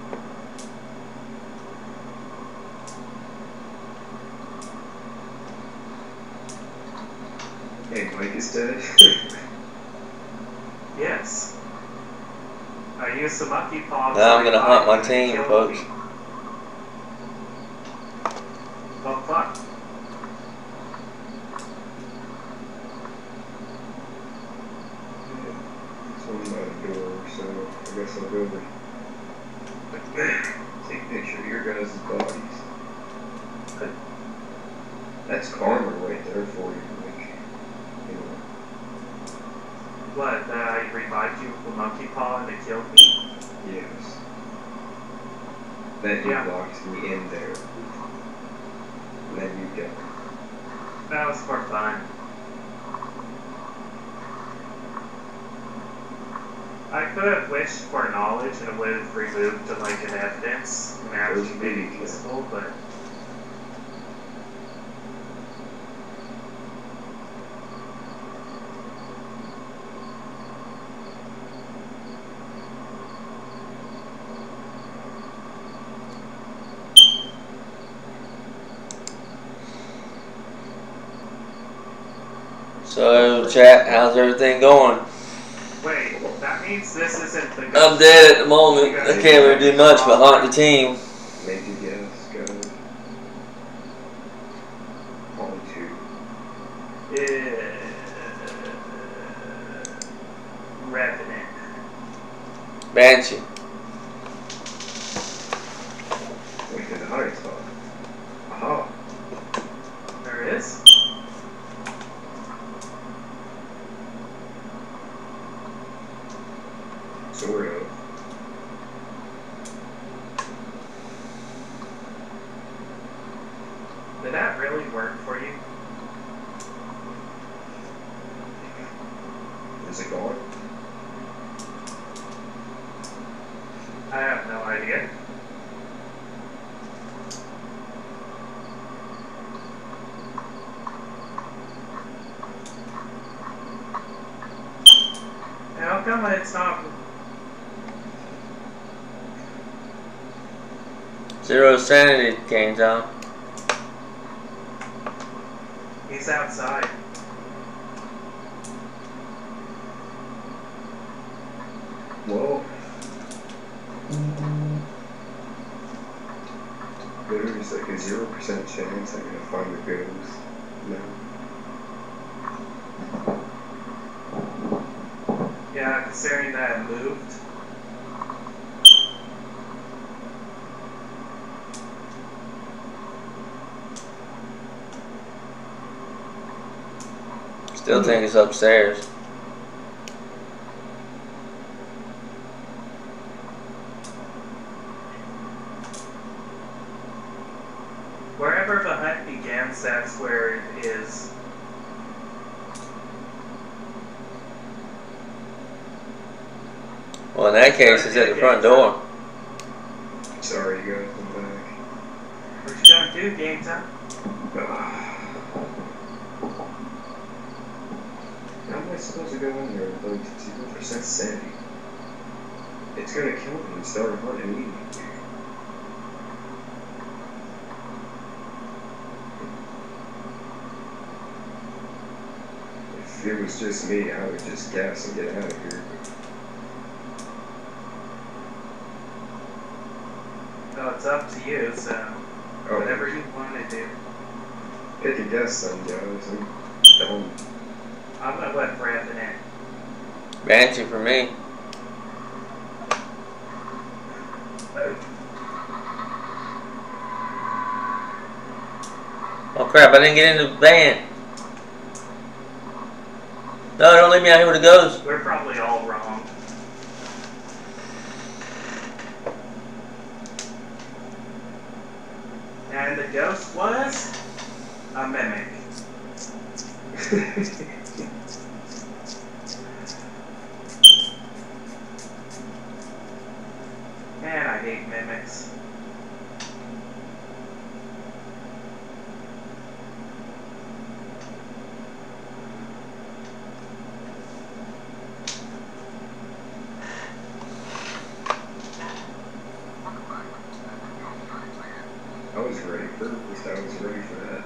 hey, Mike is dead. Yes. I used the monkey paw. Now I'm gonna hunt my to team, kill folks. me. Oh fuck. Someone's by the door, so I guess I'll go over. Take a picture of your guys' bodies. That's karma right there for you, Mike. You know. What, that I revived you with the monkey paw and it killed me? Yes. Then you Yeah. locked me in there. And then you get. That was for fun. I could have wished for knowledge and it would have removed like an evidence and actually made it useful, but So, chat, how's everything going? wait, that means this isn't the I'm dead at the moment. I can't really do much but haunt the team. Make a guess, guys. On two. Uh, Revenant. Banshee. Wait, there's a high spot. Aha. There it is. Sort of. Did that really work for you? Is it gone? I have no idea. How come it's not? Zero sanity came down. He's outside. Well, there's like a zero percent chance I'm gonna find the ghost now. Yeah, considering that it moved. Still think it's upstairs. Wherever the hunt begins, that's where it is. Well, in that case, it's at the front door. Sorry, guys, I'm back. What you gonna do, game time? How am I supposed to go in there with like zero percent sanity? It's gonna kill me and start a hunt immediately. If it was just me, I would just gas and get out of here. No, it's up to you, so Oh. whatever you want to do. Pick a guess then, guys. I'm done. I'm gonna let Brandon in. Banshee for me. Oh crap, I didn't get in the van. No, don't leave me out here with the ghost. We're probably all wrong. And the ghost was a mimic. Man, I hate mimics. I was ready for this. I was ready for that.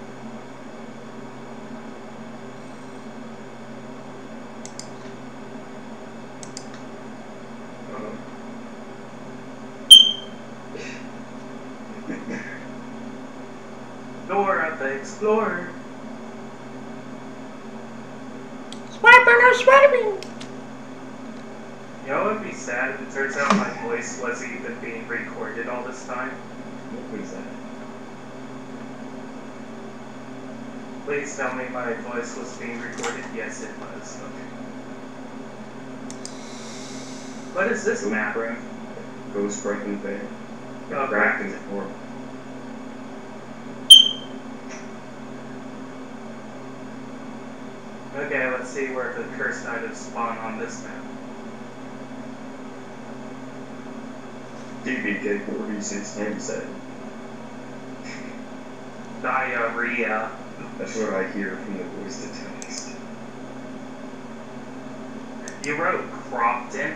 Um, Dora the Explorer. Swiping or swiping. You know what would be sad if it turns out my voice wasn't even being recorded all this time? what was that? Please tell me my voice was being recorded. Yes, it was. Okay. What is this map? Ghost breaking van. Oh, Cracked in cracked. the floor. Okay, let's see where the cursed items spawn on this map. D B K forty-six handset. Diarrhea. That's what I hear from the voice to text. You wrote Cropton.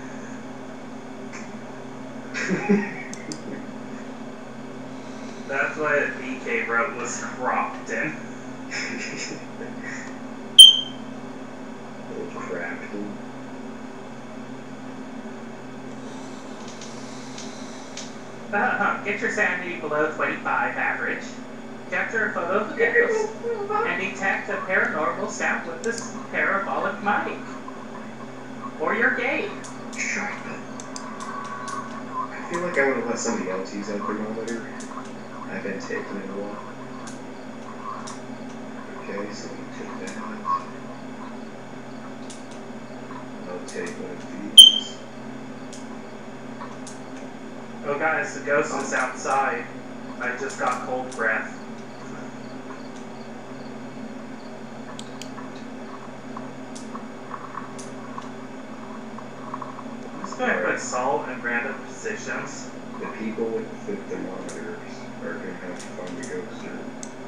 That's what B K wrote was Cropton. Oh crap. Uh-huh. Get your sanity below twenty-five average. Capture a photo of the ghost. And detect a paranormal sound with this parabolic mic. Or you're gay. Shut up. I feel like I want to let somebody else use that thermometer. I've been taking it a while. Okay, so we took that. I'll take one of these. Oh guys, the ghost is outside. I just got cold breath. I'm just gonna put salt in random positions. The people with the thermometers are gonna have to find the ghost or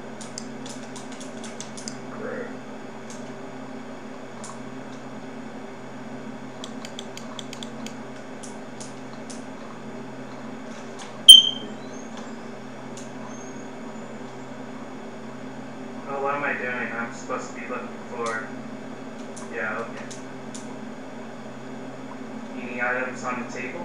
crap. Oh, what am I doing? I'm supposed to be looking for... Yeah, okay. Any items on the table?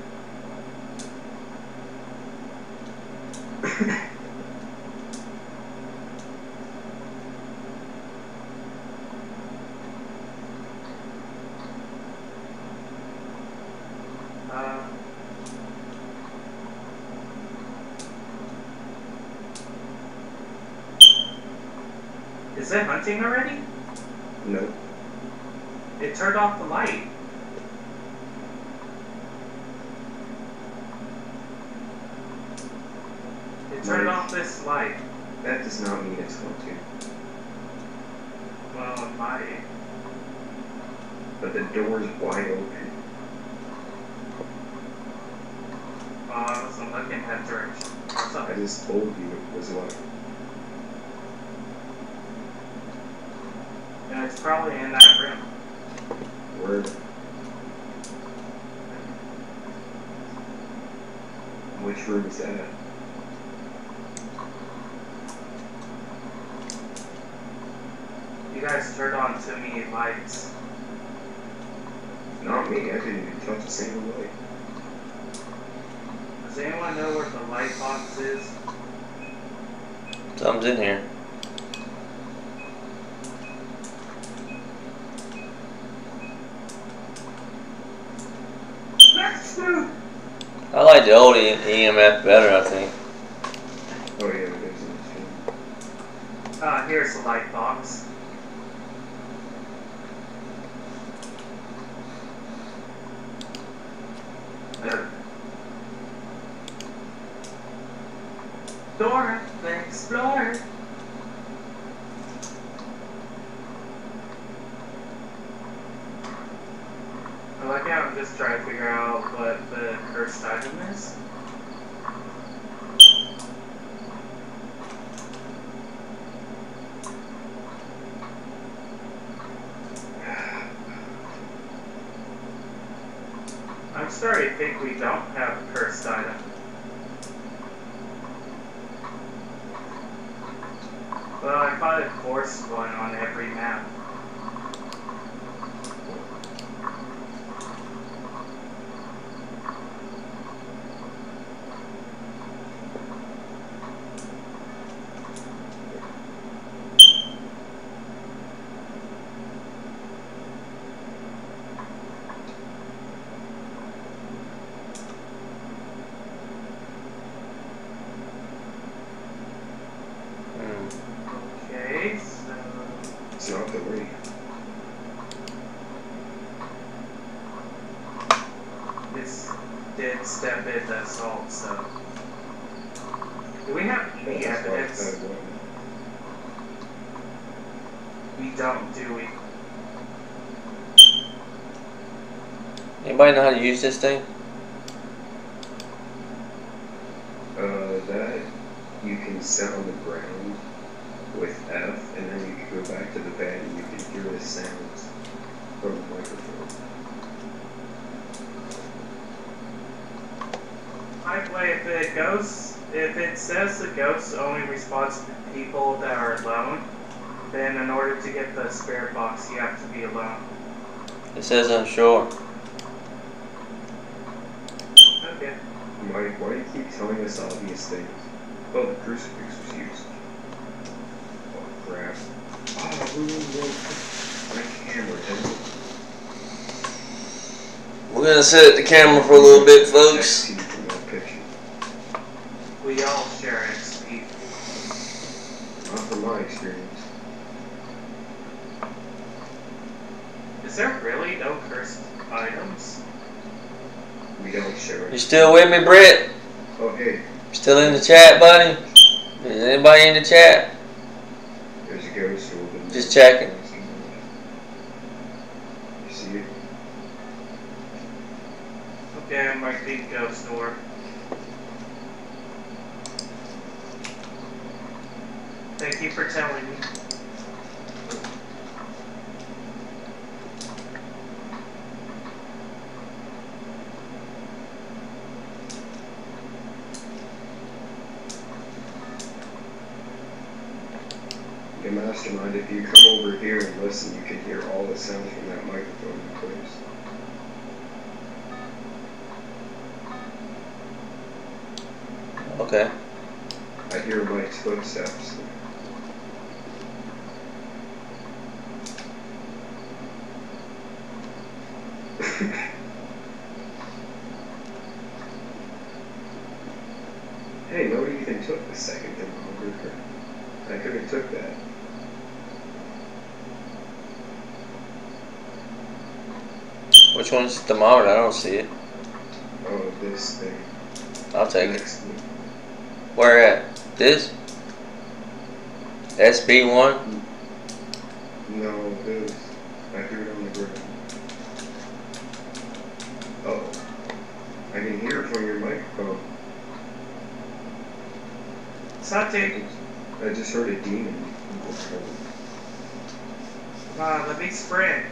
uh... Is it hunting already? Nope. It turned off the light. It turned Right. off this light. That does not mean it's hunting. Well, it might. But the door's wide open. Well, I wasn't looking that direction. What's up? I just told you it was like. Yeah, it's probably in that room. Where? Which room is that? You guys turned on too many lights. Not me, I didn't even touch a single light. Does anyone know where the light box is? Something's in here. I like the old E M F better, I think. Oh yeah, it is in this room. Ah, here's the light box. Dora the Explorer. I like how I'm just trying to figure out what the cursed item is. I'm starting to think we don't have a cursed item. Well, I thought of course one on every map. Okay, so... It's not the way. This did step in the assault, so... Do we have any That's why it's evidence? that way. We don't, do we? Anybody know how to use this thing? Uh, that you can set on the ground with F, and then you can go back to the bed and you can hear the sounds from the microphone. By the way, if it goes, if it says the ghost only responds to people that are alone, then in order to get the spirit box, you have to be alone. It says unsure. Okay. Mike, why do you keep telling us obvious things? Oh, the crucifix was used. Oh, crap. Oh, who wrote my camera, didn't it? We're gonna set the camera for a little bit, folks. X P from that picture. We all share X P. Not from my experience. Is there really no cursed items? We don't share it. You still with me, Britt? Oh, hey. Still in the chat, buddy? Is anybody in the chat? There's a ghost over there. Just checking. You see it? Okay, I'm my big ghost door. Thank you for telling me. Yeah, Mastermind, if you come over here and listen, you can hear all the sounds from that microphone in place. Okay. I hear Mike's footsteps. Hey, nobody even took the second thermometer. I could have took that. Which one's the thermometer? I don't see it. Oh, this thing. I'll take it. Next one. Where at? This? S B one? No, this. I threw it on the ground. Uh-oh. I can hear it from your microphone. Something. I just heard a demon. Come on, let me sprint.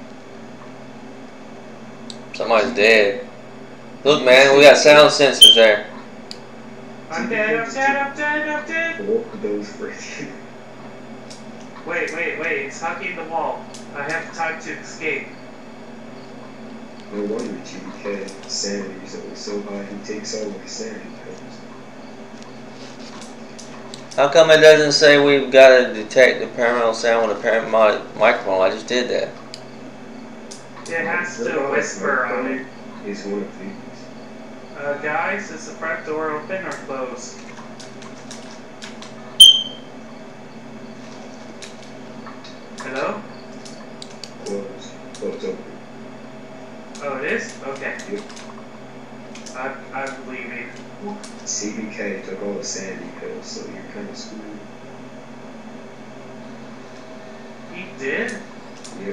Somebody's dead. Look, man, we got sound sensors there. I'm dead, I'm dead, I'm dead, I'm dead. Both of those freaking. Wait, wait, wait, it's hugging the wall. I have time to escape. No wonder G B K sanity is so high, he takes all my sanity pills. How come it doesn't say we've got to detect the paranormal sound with a paranormal microphone? I just did that. It has to whisper on it. Is one of these. Uh, guys, is the front door open or closed? Hello? Closed. Closed open. Oh, it is? Okay. Yep. I, I'm leaving. C B K took all the sanity pills, so you're kind of screwed. He did? Yep.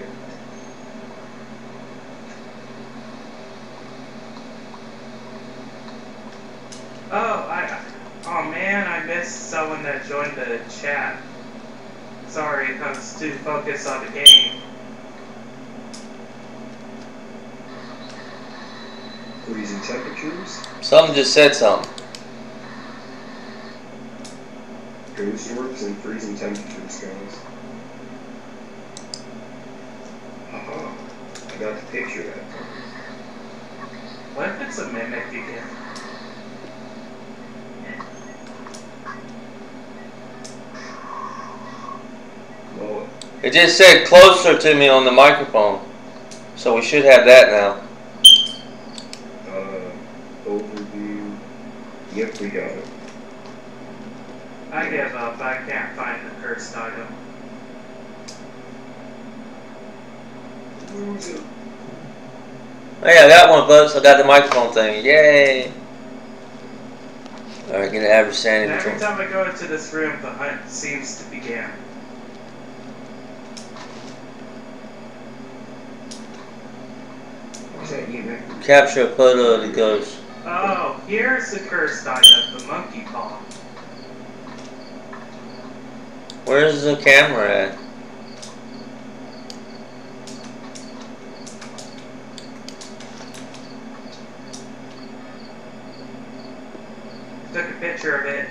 Oh, I. Oh man, I missed someone that joined the chat. Sorry, I was too focused on the game. Freezing temperatures. Someone just said something. Ghost orbs and freezing temperatures, guys. Haha. I got the picture that time. What if it's a mimic again? Well, It just said closer to me on the microphone. So we should have that now. uh, overview. Yep, we got it. I give up. I can't find the cursed item. Where was it? Hey, I got one, folks. I got the microphone thing. Yay! Alright, get an average And sanity every between. time I go into this room, the hunt seems to begin. Was that you, man? Capture a photo of the ghost. Oh, here's the cursed item, the monkey paw. Where's the camera at? Took a picture of it.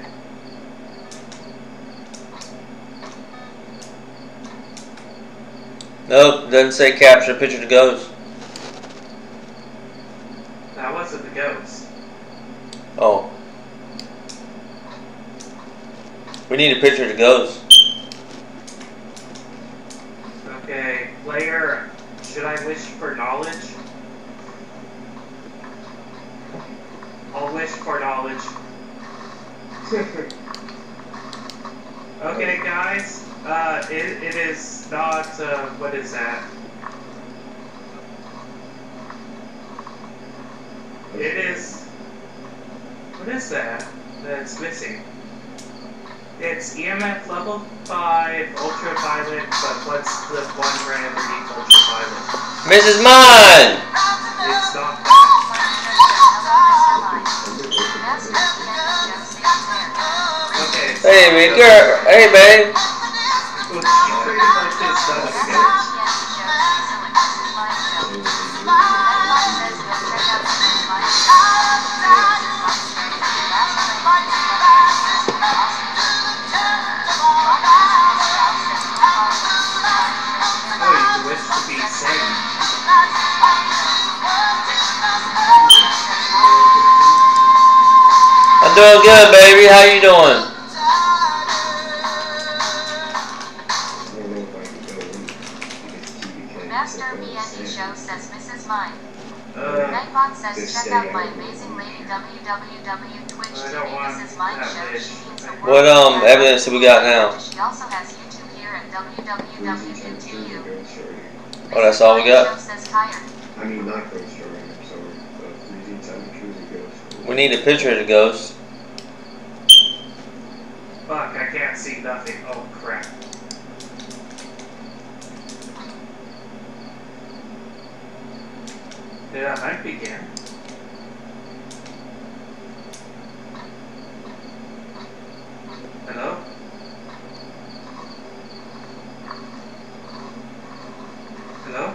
Nope, doesn't say capture a picture of the ghost. That wasn't the ghost. Oh. We need a picture of the ghost. Okay, player, should I wish for knowledge? I'll wish for knowledge. Okay, guys, uh, it, it is not, uh, what is that? It is. What is that? That's missing. It's E M F level five, ultraviolet, but what's the one right underneath ultraviolet? Missus Mine! It's not that. Okay. So Hey, me girl. Hey, babe. well, she pretty much is done together. Oh, you wish to be sane. I'm doing good, baby. How you doing? I don't know if I can go in because T V K Master B N E show says Missus Mine. Uh, Nightbot says Just check stay out out my of the amazing way. lady w w w Twitch I T don't V want Missus Mine that show. bitch. She means the world. What um to evidence do we got now? She also has YouTube here at w w w dot t u. Oh, that's all we got? Show says tired. I mean, not ghost story, I'm sorry, but freezing temperatures and ghost. We need a picture of the ghost. Fuck, I can't see nothing. Oh, crap. Yeah, I might begin. Hello? Hello?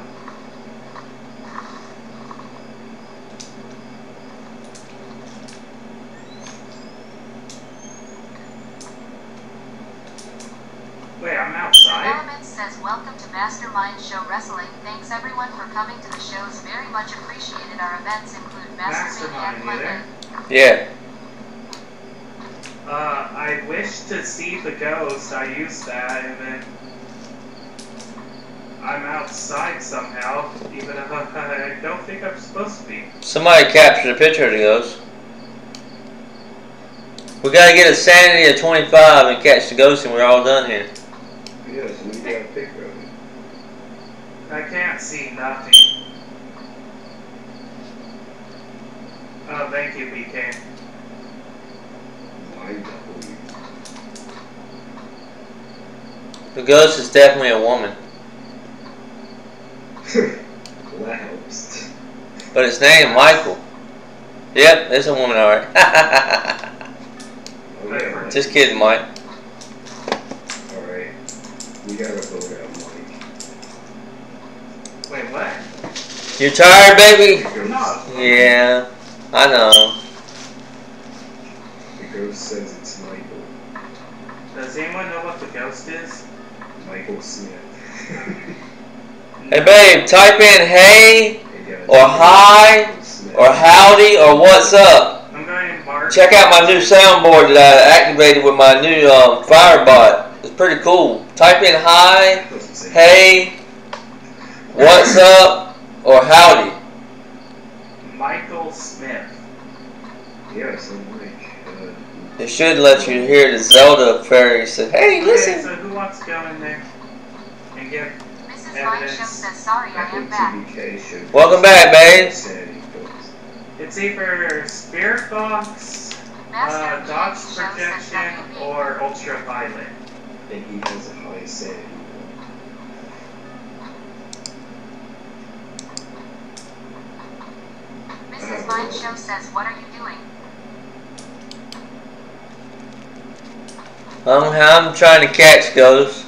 Wait, I'm outside? Element says welcome to Mastermind Show Wrestling. Thanks everyone for coming to the shows. Very much appreciated. Our events include Mastermind, Mastermind you there? Yeah. Uh, I wish to see the ghost. I used that, and then I'm outside somehow, even if I don't think I'm supposed to be. Somebody captured a picture of the ghost. We gotta get a sanity of twenty-five and catch the ghost, and we're all done here. Yes, and you got a picture of it. I can't see nothing. Oh, thank you, B K. My W. The ghost is definitely a woman, Loused. but it's named Michael. Yep, it's a woman, alright. Oh yeah, Mike. Just kidding, Mike. Alright. We gotta vote out Mike. Wait, what? You tired, baby? The ghost, No. Yeah, I know. the ghost says it's Michael. Does anyone know what the ghost is? Michael Smith. Hey, babe, type in hey, Hey, guys, or hi, Michael Smith. or howdy, or what's up. I'm going to mark. Check out my new soundboard that I activated with my new um, Firebot. It's pretty cool. Type in hi, Doesn't say hey, what's up, or howdy. Michael Smith. Yeah, so like, uh, It should let you hear the Zelda fairy say, hey, Okay, listen. so who wants to go in there and give? Missus Evidence. Mine Show says sorry, I I am think back. T V K should. Welcome back, babe. Sanity points. It's either Spirit Box, uh, Master Dodge B N E show says Projection, W B. or Ultraviolet. And he has a high sanity. Missus Mine Show says what are you doing? I'm, I'm trying to catch ghosts.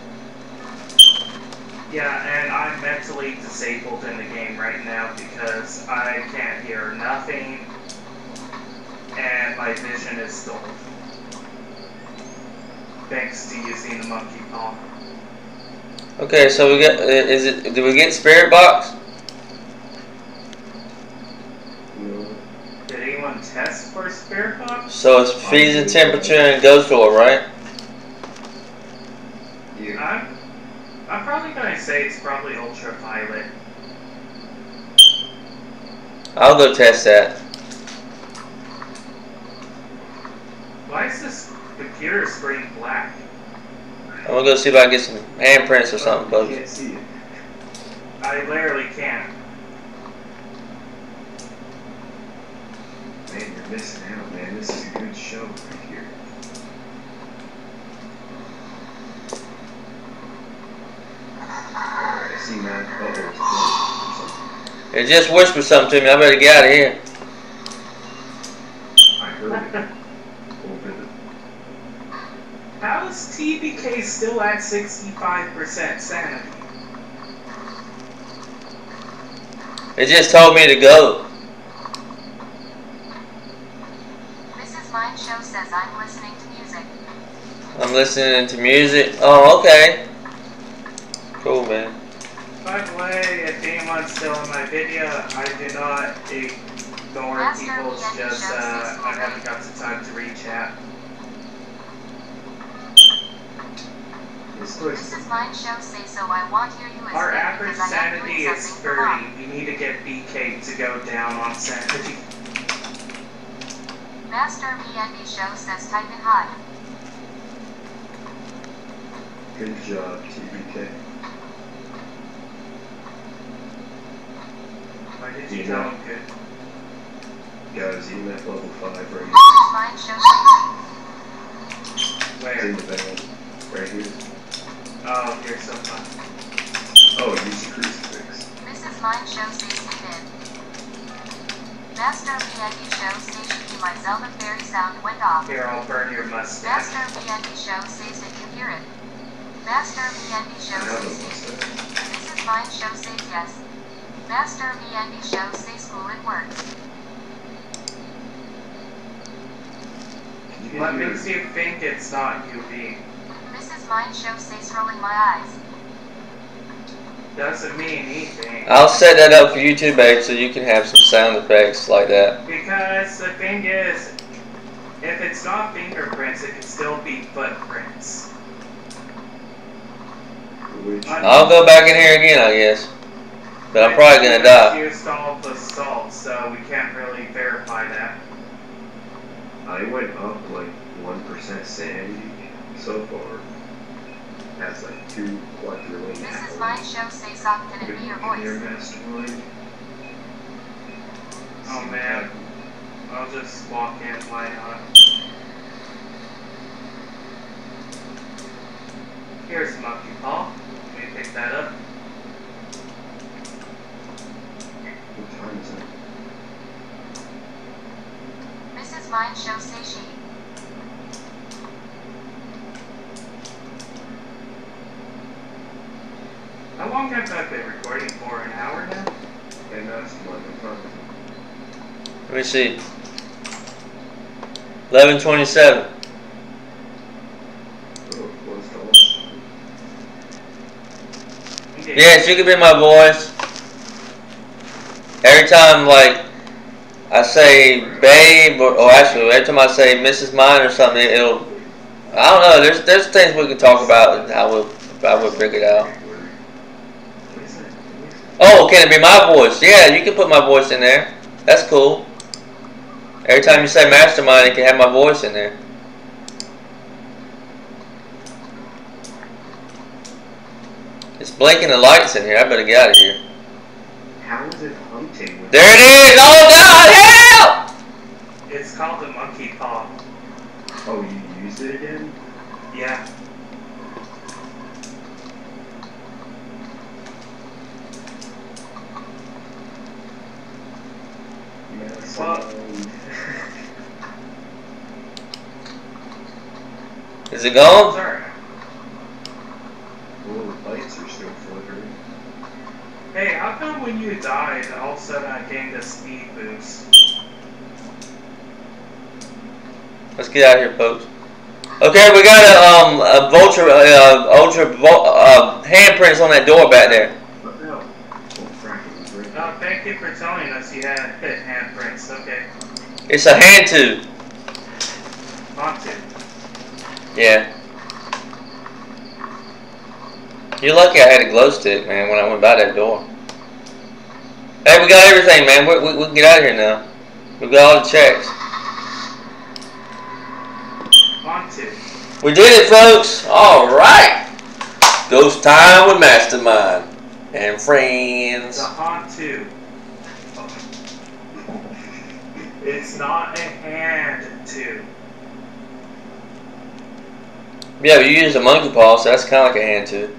Yeah, and I'm mentally disabled in the game right now because I can't hear nothing, and my vision is dulled. Thanks to using the monkey paw. Okay, so we get, is it, did we get Spirit Box? No. Did anyone test for Spirit Box? So it's freezing temperature and ghost orb, right? Yeah. I'm, I'm probably going to say it's probably Ultraviolet. I'll go test that. Why is this computer screen black? I'm gonna go see if I can get some handprints or something, I folks. can't see it. I literally can't. missing out, man. This is a good show right here. Alright, I see Matt Bubbles or something. It just whispered something to me. I better get out of here. I heard it over the... How is T B K still at sixty-five percent sanity? It just told me to go. Missus Mind Show says I'm listening to music. I'm listening to music. Oh, okay. Cool, man. By the way, if anyone's still in my video, I do not ignore Master people. It's Miyagi just shows uh, his I haven't got the time to read chat. This looks... Missus Mind Show say so I want hear you Our explain average because I am sanity doing is something for mom. thirty. We need to get B K to go down on sanity. Master Miyagi Show says type in hi. Good job, T B K. Why did You you tell know. him good? Guys, E M F level five right here. Missus Mind Show says It's in Where? the band. Right here. Oh, you're so fun. Oh, use the crucifix. Missus Mind Show says it in. Master Miyagi Show says my Zelda fairy sound went off. Here, I'll burn your mustache. Master Miyagi Show says it can hear it. Master Miyagi Show I have a says mustache. Missus Mind Show says yes. Master Miyagi Show says school it works. Can you get What your... makes you think it's not U V? Missus Mind Show says rolling my eyes. Doesn't mean anything. I'll set that up for YouTube, babe, so you can have some sound effects like that. Because the thing is, if it's not fingerprints, it could still be footprints. Which... I'll go back in here again, I guess. But I'm probably gonna die. We used all the salt, so we can't really verify that. I went up like one percent sanity so far. That's like two quadrillion. Missus Mind Show says sock can it be your Your voice? mastermind. Oh man, I'll just walk in, why not? Here's Monkey Paw. Let me pick that up. What time is it? Missus Mind Show says she. How long have I been recording for? An hour now? And that's my time. Let me see. eleven twenty-seven. Oh, what's the time? Okay. Yes, you can be my voice. Every time, like, I say babe, or, or actually, every time I say Missus Mine or something, it'll, I don't know, there's there's things we can talk about and how we'll, how we'll figure it out. What is that? What is that? Oh, can it be my voice? Yeah, you can put my voice in there. That's cool. Every time you say mastermind, it can have my voice in there. It's blinking the lights in here. I better get out of here. How is it hunting? With There it is! Oh God, help! It's called the Monkey Paw. Oh, you used it again? Yeah. Yes. Well- um, Is it gone? Sorry. All the lights are still flickering. Hey, how come when you died, all of a sudden I gained a speed boost? Let's get out of here, folks. Okay, we got a um a vulture uh, ultra vul uh, handprints on that door back there. What the hell? Oh, crap, it was right Oh, thank you for telling us you had handprints. Okay. It's a hand tube. Haunted. Yeah. You're lucky I had a glow stick, man, when I went by that door. Hey, we got everything, man. We, we, we can get out of here now. We got all the checks. Haunted. We did it, folks. All right. Ghost time with Mastermind and friends. The Haunt two. It's not a hand too. Yeah, but you use a monkey paw, so that's kind of like a hand too.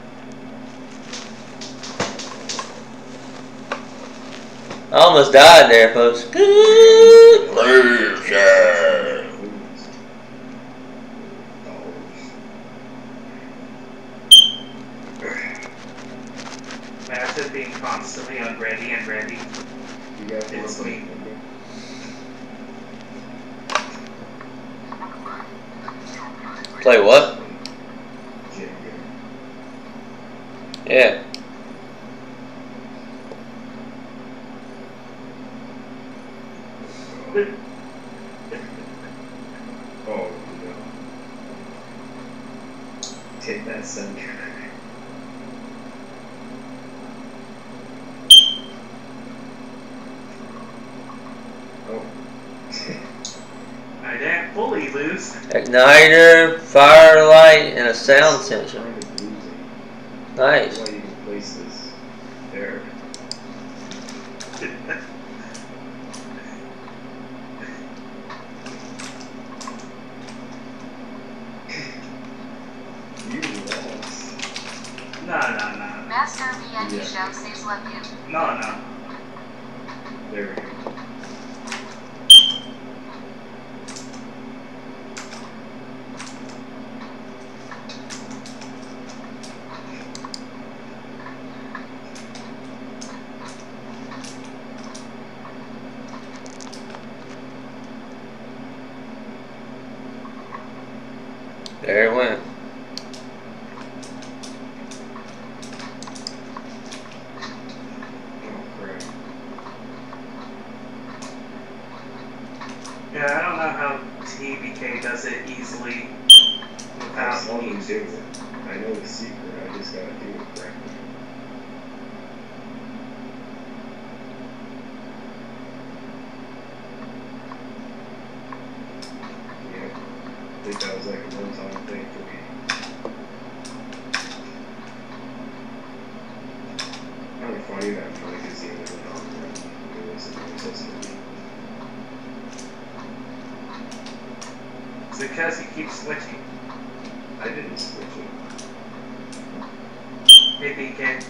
I almost died there, folks. Good gracious. Imagine being constantly on ready and ready. It's me. Play what? Yeah. Oh no. Take that center. Oh. I didn't fully lose. Igniter, firelight, and a sound sensor. Nice. Why you can place this there. You lost. No, no, no. Master Yankee Yeah. Show says love you. No, no. There we go. There it went. Oh crap. Yeah, I don't know how T B K does it easily I without saw them me. do it. I know the secret, I just gotta do it correctly. Yeah. I think that was like a one-time thing for me. Kind of funny that Mike is the only one on the run. It was a process for me. It's because he keeps switching. I didn't switch it. Hey, B K.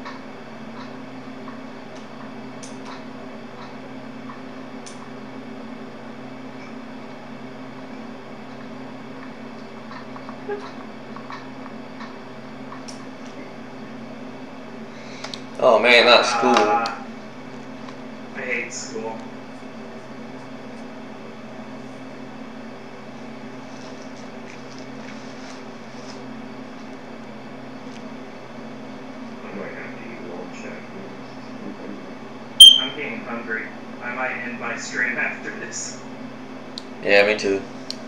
Oh man, not school. Uh, I hate school. I might have to eat lunch after. I'm getting hungry. I might end my stream after this. Yeah, me too.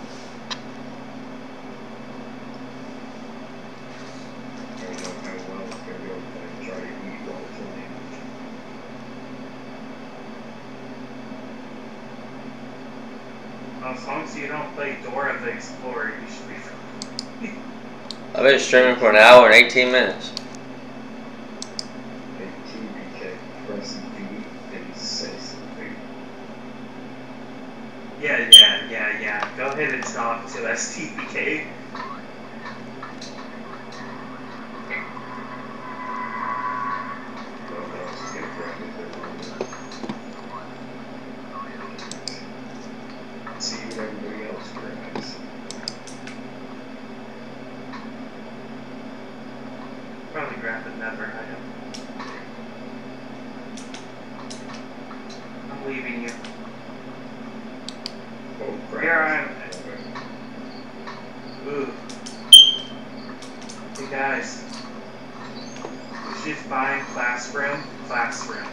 I don't know how well it's gonna go if I try to eat while playing. Well, as long as you don't play Dora the Explorer, you should be fine. I've been streaming for an hour and eighteen minutes. Hey, T B K, press B and say something. Yeah, yeah, yeah, yeah. Go ahead and talk to us, T B K. No, no, I was just gonna grab it there. See what everybody else grabs. Probably grab another item. I'm leaving you. Oh, crap. Here I am. Ooh. Hey guys. We should find classroom. Classroom.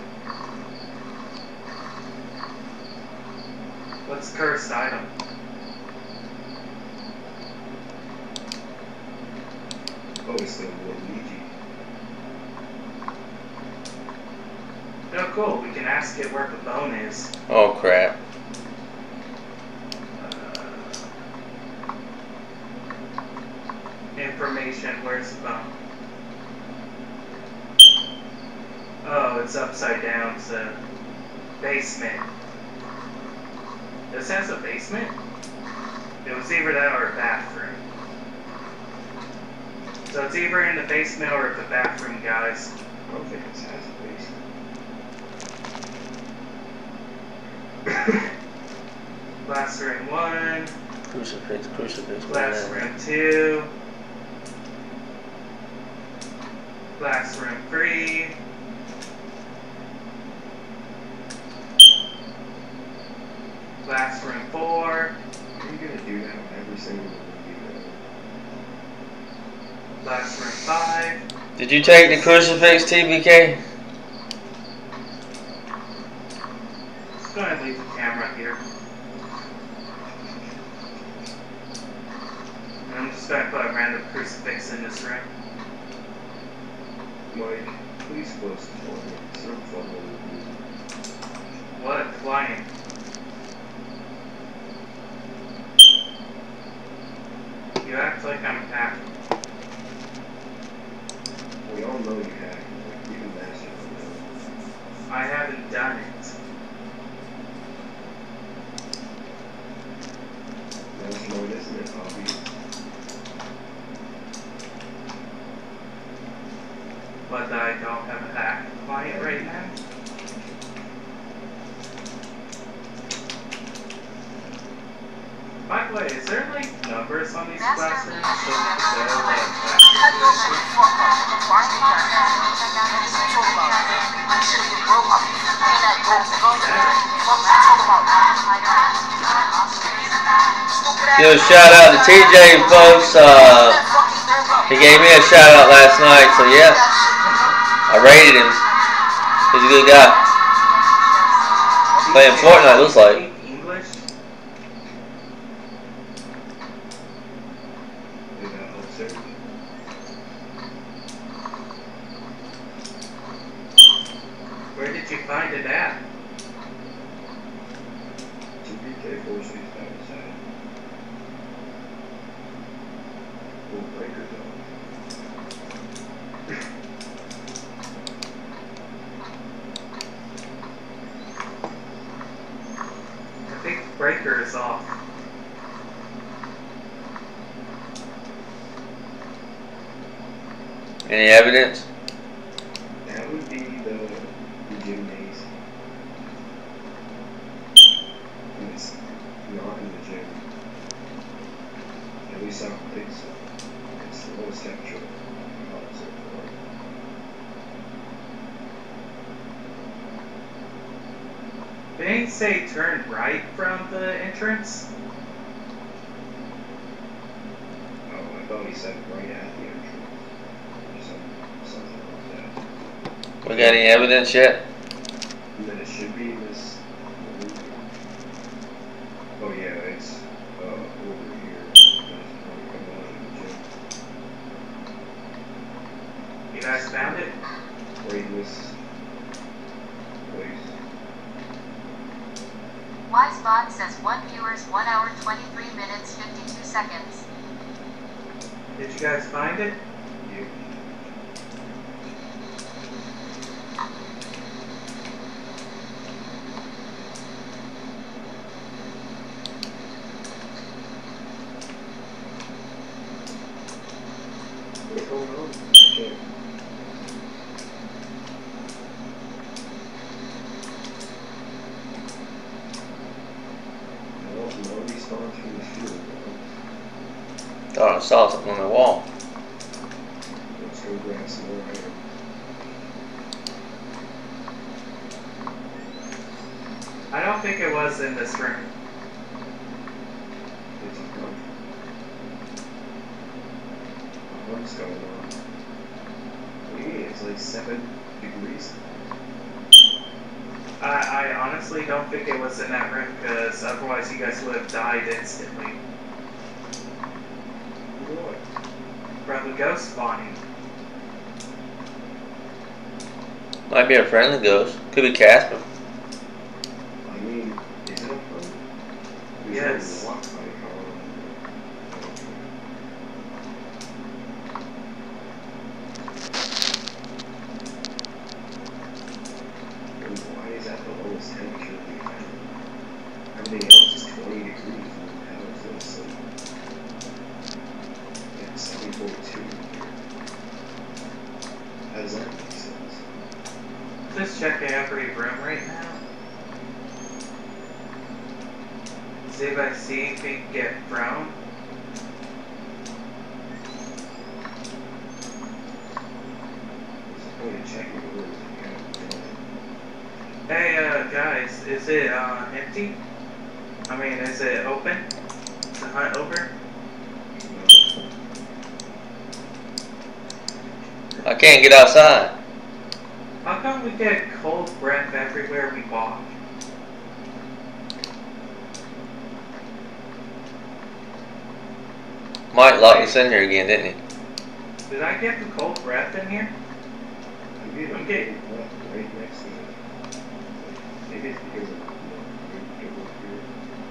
What's cursed item? Oh, it's the Luigi. Oh, cool. We can ask it where the bone is. Oh crap. Uh, information. Where's the bone? Oh, it's upside down. It's a basement. This has a basement? It was either that or a bathroom. So it's either in the basement or the bathroom, guys. I don't think this has a basement. Classroom one. Crucifix, crucifix. Classroom two. Classroom three. Classroom four. Are you gonna do that on every single movie? Classroom five. Did you take the crucifix, T B K? Just go ahead and leave the camera here. And I'm just going to put a random crucifix in this room. Mike, please close the door. It's not fun with you. What a client. You act like I'm happy. We all know you hack. Even Master don't know. I haven't done it. Mastermind, isn't it obvious? But I don't have a hack client right now. By the way, is there like numbers on these classrooms? So they're like Give a shout out to T J, folks. Uh, he gave me a shout out last night, so yeah, I rated him. He's a good guy. Playing Fortnite, looks like. English? Is that all serious? Where did you find it at? T B K four six five seven. We'll break her though. I think the breaker is off. Any evidence? That would be the, the gymnasium. And it's not in the gym. At least I don't think so. It's the lowest temperature opposite for it. They didn't say turn right from the entrance. Oh, I thought he said right at the entrance. Or something, something like that. We got any evidence yet? And then it should be in this movie. Oh yeah, it's uh, over here. There's one coming out of the gym. You guys found it? Wait, this place. Wisebot says one viewers one hour twenty-three minutes fifty-two seconds. Did you guys find it? Yeah. What's going on? Okay. Well, no response from the field. Thought I saw something on the wall. Let's go grab some more iron. I don't think it was in this room. It's uncomfortable. What's going on? What do you mean? It's like seven degrees. I, I honestly don't think it was in that room, because otherwise you guys would have died instantly What? from the ghost spawning. Might be a friendly ghost. Could be Casper. I mean, is it a phone? There's Yes. no Wi-Fi calling. And why is that the lowest temperature we found? Everything else is How does that make sense? Just checking every room right now. See if I see anything get thrown. Oh, you're checking the rooms. Hey, uh, guys, is it, uh, empty? I mean, is it open? Is the hut over? I can't get outside. How come we get cold breath everywhere we walk? Mike locked us in here again, didn't he? Did I get the cold breath in here? You get I'm getting. right next to it. Maybe it's because of the double here.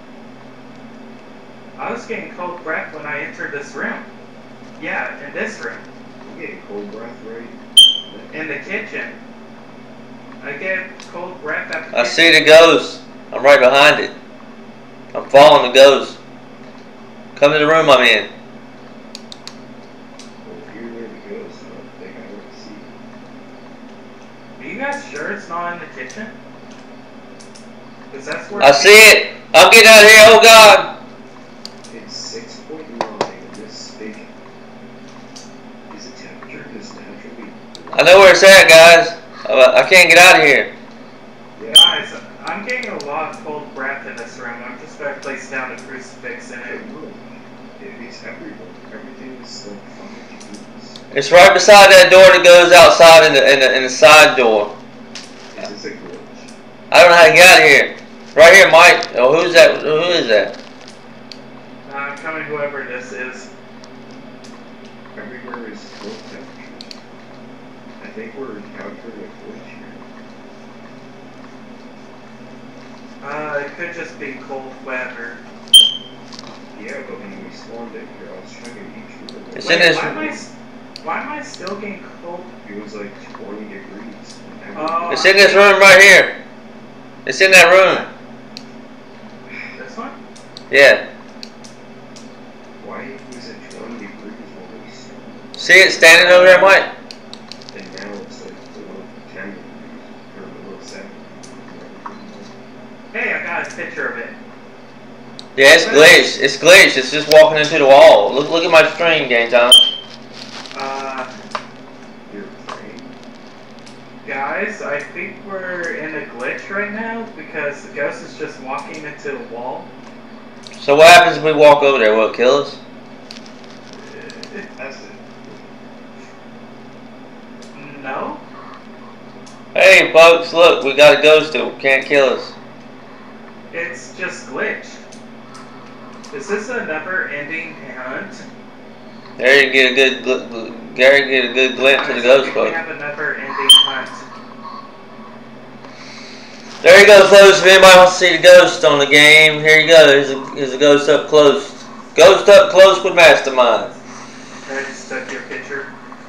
I was getting cold breath when I entered this room. Yeah, in this room. I'm getting cold breath right In the kitchen. I get cold breath at the I kitchen. see the ghost. I'm right behind it. I'm following the ghost. Come to the room I'm in. Well, if you're near the ghost, I don't think I would see it. Are you guys sure it's not in the kitchen? Because that's where I see it. I'm getting out of here. Oh God. It's six point nine and this big. Is the temperature just naturally? I know where it's at, guys. I I can't get out of here. Yeah. Guys, I'm getting a lot of cold breath in this room. I'm just going to place down a crucifix in it. It will. It is everywhere. Everything is like fucking confused. It's right beside that door that goes outside in the in the, in the side door. Is this a glitch? I don't know how to get out of here. Right here, Mike. Oh, who's that? Who is that? Uh, I'm coming, whoever this is. Everywhere is low temperature. I think we're encountering a glitch here. Uh, it could just be cold weather. Yeah, but when we spawned in here, I was checking each room. It's Wait, in this why, am room. I, s- why am I still getting cold? It was like twenty degrees. and Oh. It's in this room right here. It's in that room. This one? Yeah. Why was it twenty degrees when we started? See it standing over there, Mike? And now it's like below ten degrees, or below seven. Hey, I got a picture of it. Yeah, it's glitched. It's glitched. It's just walking into the wall. Look, look at my stream, Game Time. Uh, You're afraid? guys, I think we're in a glitch right now because the ghost is just walking into the wall. So what happens if we walk over there? Will it kill us? That's it. No? Hey, folks, look, we got a ghost that can't kill us. It's just glitched. Is this a never-ending hunt? There you get a good, gl- gl- Gary get a good glimpse of the Guys, I ghost, think we folks. have a never-ending hunt. There you go, folks. If anybody wants to see the ghost on the game, here you go. Here's a, here's a ghost up close. Ghost up close with Mastermind. I just took your picture.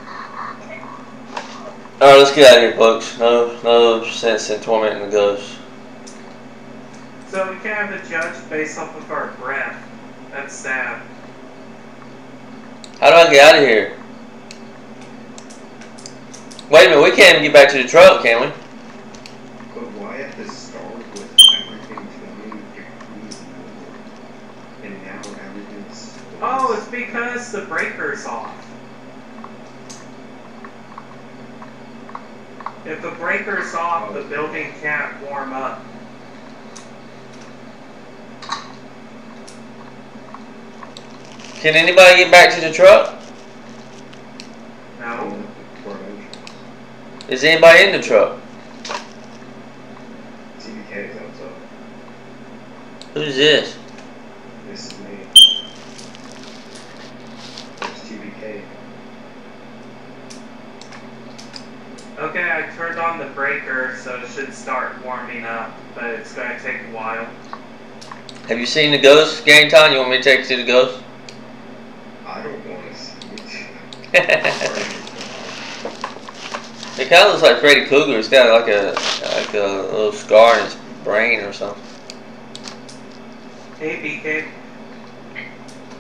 Alright, let's get out of here, folks. No, no sense in tormenting the ghost. So we can't have a judge based off of our breath. That's sad. How do I get out of here? Wait a minute, we can't even get back to the truck, can we? But why at the start with everything twenty degrees and now everything's... Oh, it's because the breaker's off. If the breaker's off, the building can't warm up. Can anybody get back to the truck? No. Is anybody in the truck? T V K is outside. Who's this? This is me. There's T V K. Okay, I turned on the breaker, so it should start warming up, but it's going to take a while. Have you seen the ghost, Game Time? You want me to take you to the ghost? I don't want to see it. It kind of looks like Freddy Krueger. It's got like a like a little scar in his brain or something. Hey, B K.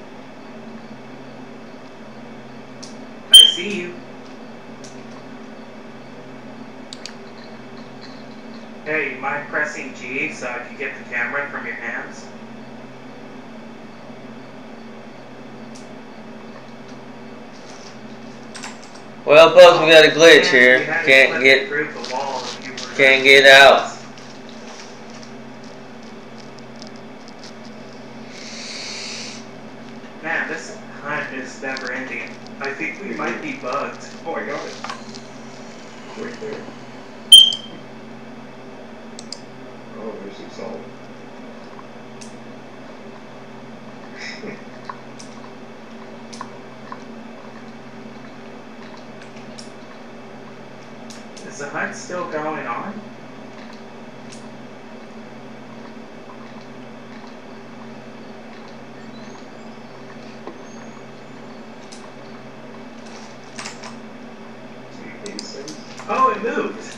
I see you. Hey, you mind pressing G so I can get the camera from your hands? Well, folks, we got a glitch Man, here. you had to Can't slip get, through the wall if you were can't to- get out. Man, this hunt is never ending. I think we might be bugged. Oh, I got it. Right there. Oh, there's some salt. Is the hunt still going on? Oh, it moved.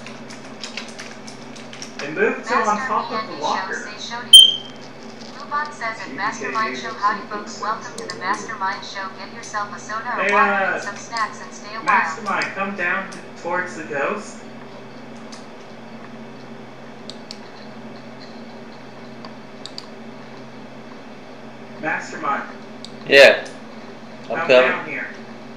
It moved to on top of the locker. Lubot says at Mastermind Show, howdy folks, welcome to the Mastermind Show. Get yourself a soda or Hey, water uh, and some snacks and stay a while. Mastermind, come down towards the ghost. Mastermind, Yeah. I'm come coming. down here.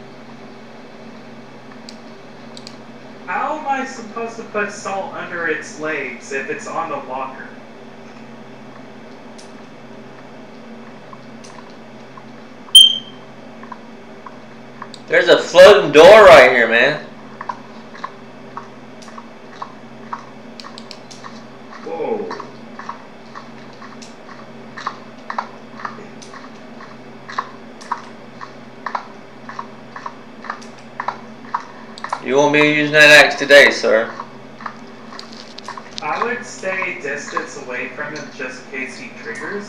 How am I supposed to put salt under its legs if it's on the locker? There's a floating door right here, man. Whoa. You won't be using that axe today, sir. I would stay distance away from him just in case he triggers.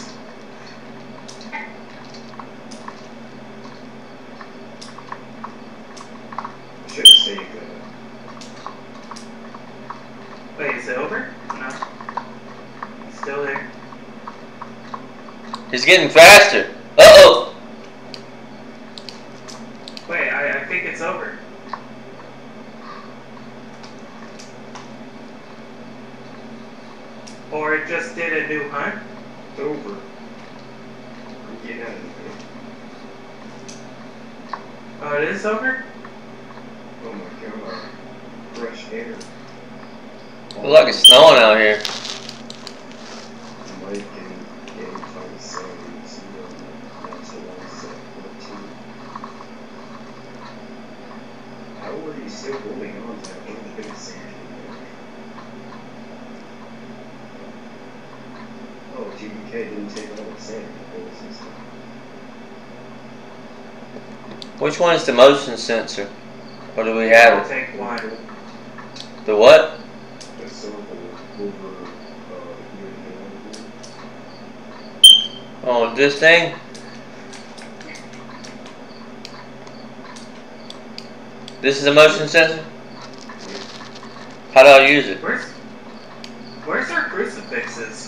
Should have saved that. Wait, is it over? No. He's still there. He's getting faster. Uh-oh. Wait, I, I think it's over. Or it just did a new hunt? It's over. I'm getting out of here. Oh, it is over? Oh my god. Fresh air. Looks like it's snowing out here. Mike and Game Time Sounds. That's the one set fourteen. How are you still holding on to that one of the biggest sand in there? Oh, T B K didn't take all the sand in the whole system. Which one's the motion sensor? Or do we I'll have it? take one. The what? The circle over uh, here and Oh, this thing? This is a motion sensor? How do I use it? Where's Where's our crucifixes?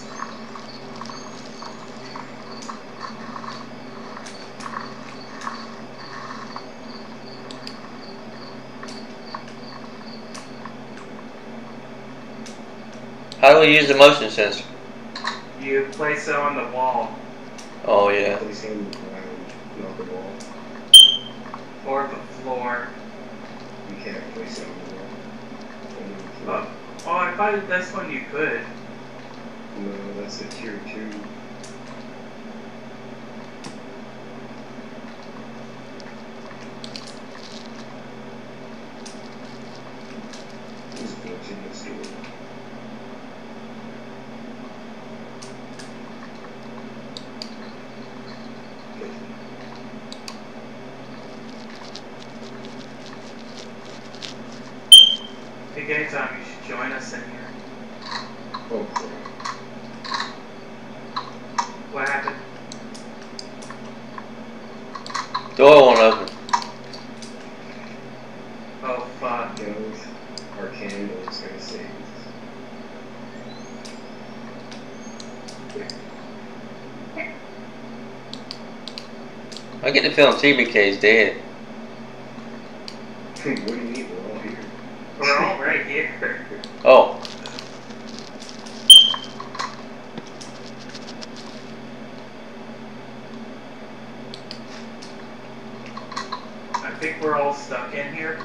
How do we use the motion sensor? You place it on the wall. Oh, yeah. Place it on the ground, not the wall. Or the floor. You can't place it on the wall. Only the floor. Oh, oh, I thought this one you could. No, that's a tier two. Who's built in this door? Hey, Game Time, you should join us in here. Oh, crap. What happened? Door won't open. Oh, fuck. Those our candle is gonna save us. I get the feeling T B K's dead. What do you mean? We're all here. We're all right here. Oh. stuck in here.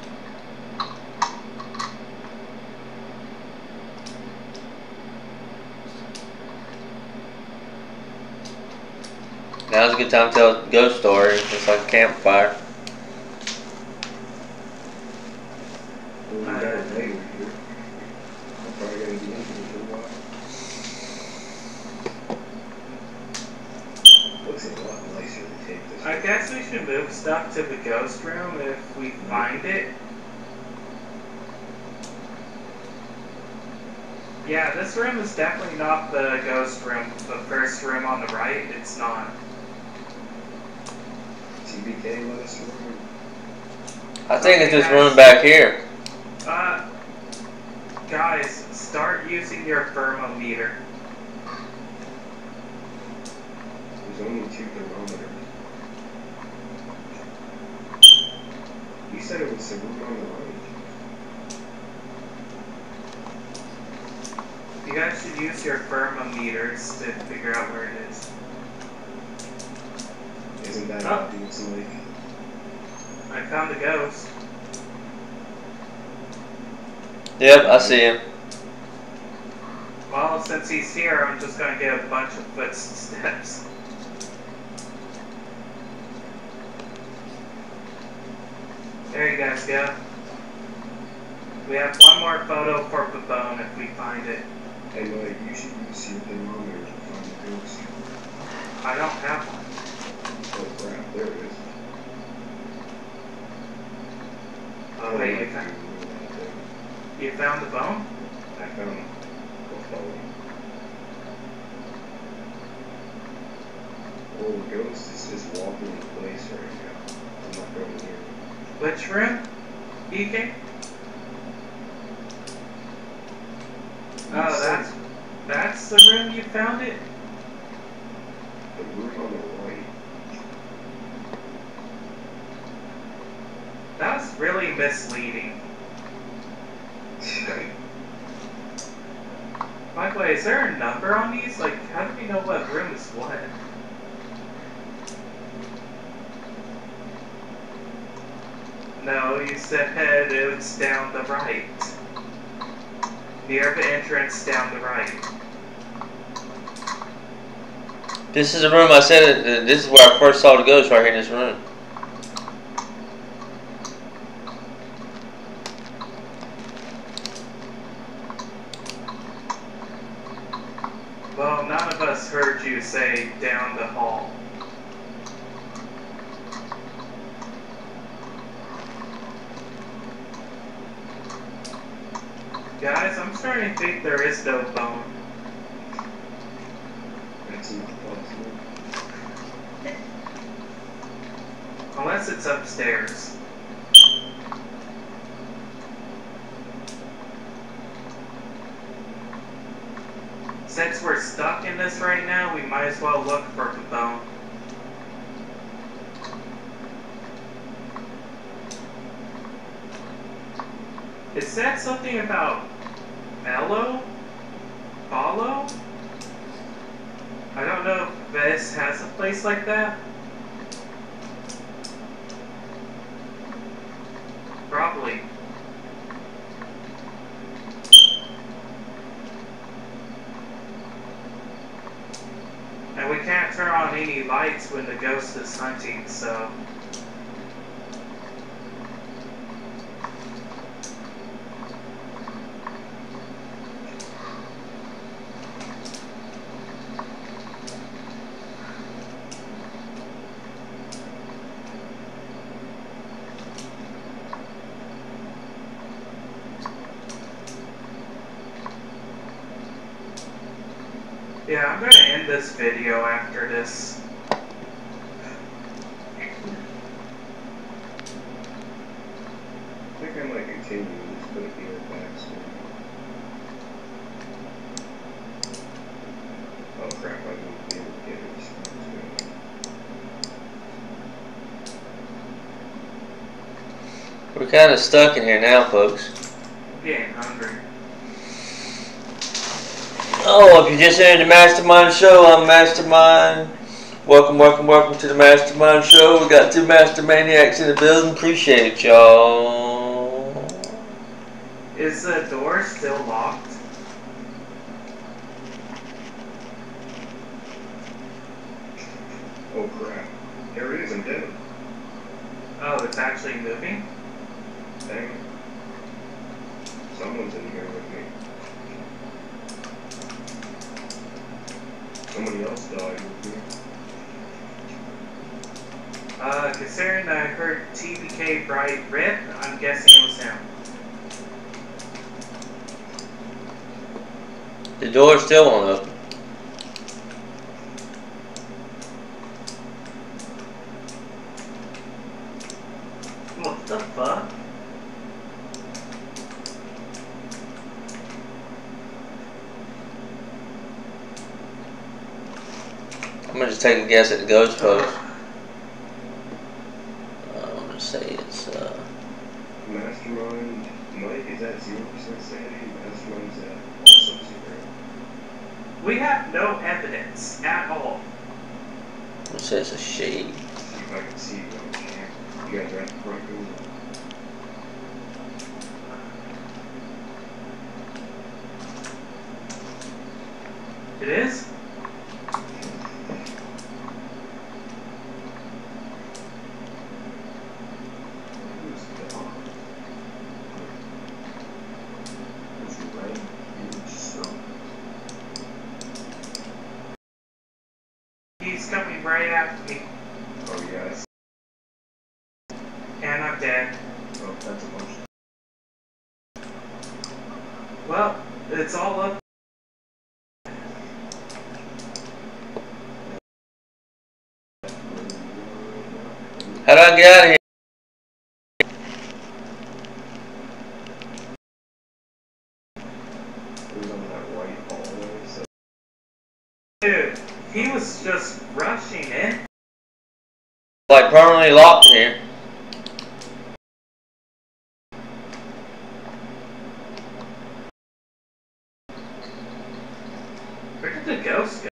Now's a good time to tell a ghost story. It's like a campfire. Well, we got it later here. I'm probably gonna be in here for a while. Looks a lot nicer to take this. I guess we should move stuff to the ghost room if we find it. Yeah, this room is definitely not the ghost room. The first room on the right, it's not. T B K let us room. I think it's this room back here. Uh, guys, start using your thermometer. There's only two thermometers. You said it was the room on the right. You guys should use your thermometers to figure out where it is. Isn't that Oh. obvious, like? I found a ghost. Yep, I see him. Well, since he's here, I'm just gonna get a bunch of footsteps. There you guys go. We have one more photo for the bone if we find it. Hey, Mike, you should use your thermometer to find the ghost. I don't have one. Oh crap, there it is. Oh, wait, you found, you found the bone? I found the bone. Oh, the ghost is just walking in place right now. I'm not going near it. Which room? E K? Oh, that's that's the room you found it? The room on the right. That was really misleading. By the way, is there a number on these? Like, how do we know what room is what? No, you said it was down the right. Near the entrance down the right. This is the room I said, uh, this is where I first saw the ghost, right here in this room. Well, none of us heard you say down the hall. Guys, I'm starting to think there is no bone. That's not possible. Unless it's upstairs. Since we're stuck in this right now, we might as well look for the bone. It said something about mellow? Follow? I don't know if this has a place like that. Probably. And we can't turn on any lights when the ghost is hunting, so... Yeah, I'm gonna end this video after this. I think I might continue and just put it here back soon. Oh crap, I won't be able to get a response to it. We're kind of stuck in here now, folks. I'm getting hungry. Oh, if you just entered the Mastermind Show, I'm Mastermind. Welcome, welcome, welcome to the Mastermind Show. We got two Master Maniacs in the building. Appreciate y'all. Is the door still locked? Oh crap. Here it is, I'm dead. Oh, it's actually moving? Dang it. Someone's in here with me. Somebody else died with me. Uh, considering I heard T B K bright rip, I'm guessing it was him. The door still won't open. What the fuck? I'm gonna just take a guess at the ghost post. Uh, I'm gonna say it's uh. Mastermind, Mike is at zero percent sanity. Mastermind's at also zero. We have no evidence at all. I'm gonna say it's a shade. See if I can see you on the camera. You guys are at the front door. It is? He's coming right after me. Oh yes. And I'm dead. Oh, that's a bunch. Well, it's all up. How do I get out of here? It was on that right hallway, so. Dude, he was just rushing in. Like permanently locked in here. Where did the ghost go?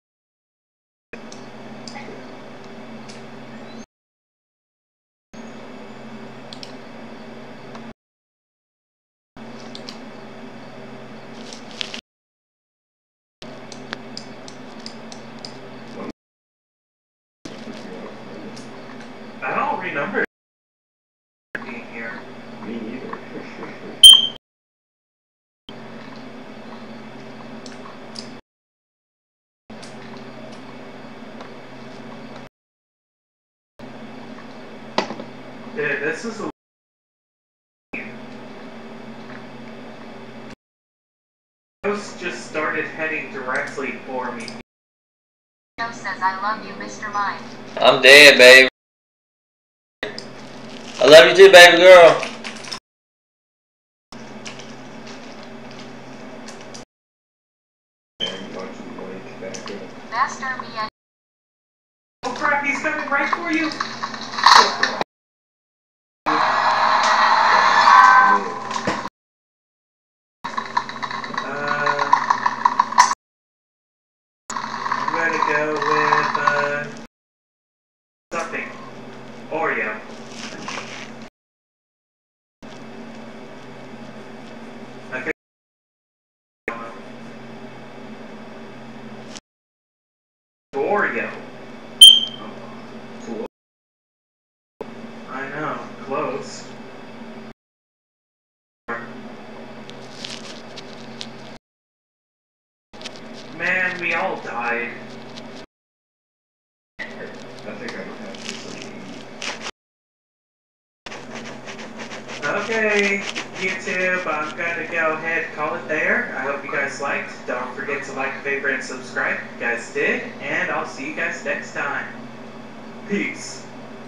I don't remember being here. Me either. Dude, this is a ghost just started heading directly for me. Ghost says, I love you, Mister Mind. I'm dead, baby. I love you too, baby girl. And watching Mike back up. Master me and Oh crap, he's coming right for you! Uh, I'm gonna go with, uh, something. Oreo. Okay. Oreo. Cool. I know, close. Man, we all died. I think I might have this like Okay, YouTube, I'm gonna go ahead and call it there. I hope you guys liked. Don't forget to like, favorite, and subscribe if you guys did. And I'll see you guys next time. Peace.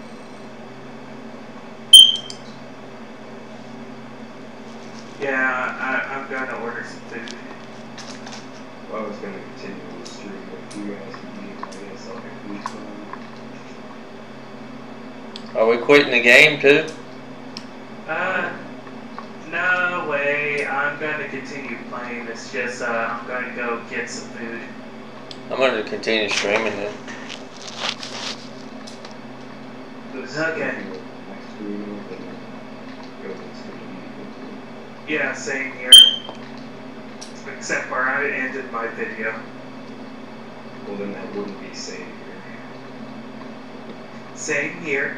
Yeah, I, I'm gonna order some food. Well, I was gonna continue on the stream if you guys would need I guess I'll get food from. Are we quitting the game too? Uh, no way. I'm gonna continue playing. It's just, uh, I'm gonna go get some food. I'm gonna continue streaming then. Okay. Yeah, same here. Except where I ended my video. Well, then that wouldn't be same here. Same here.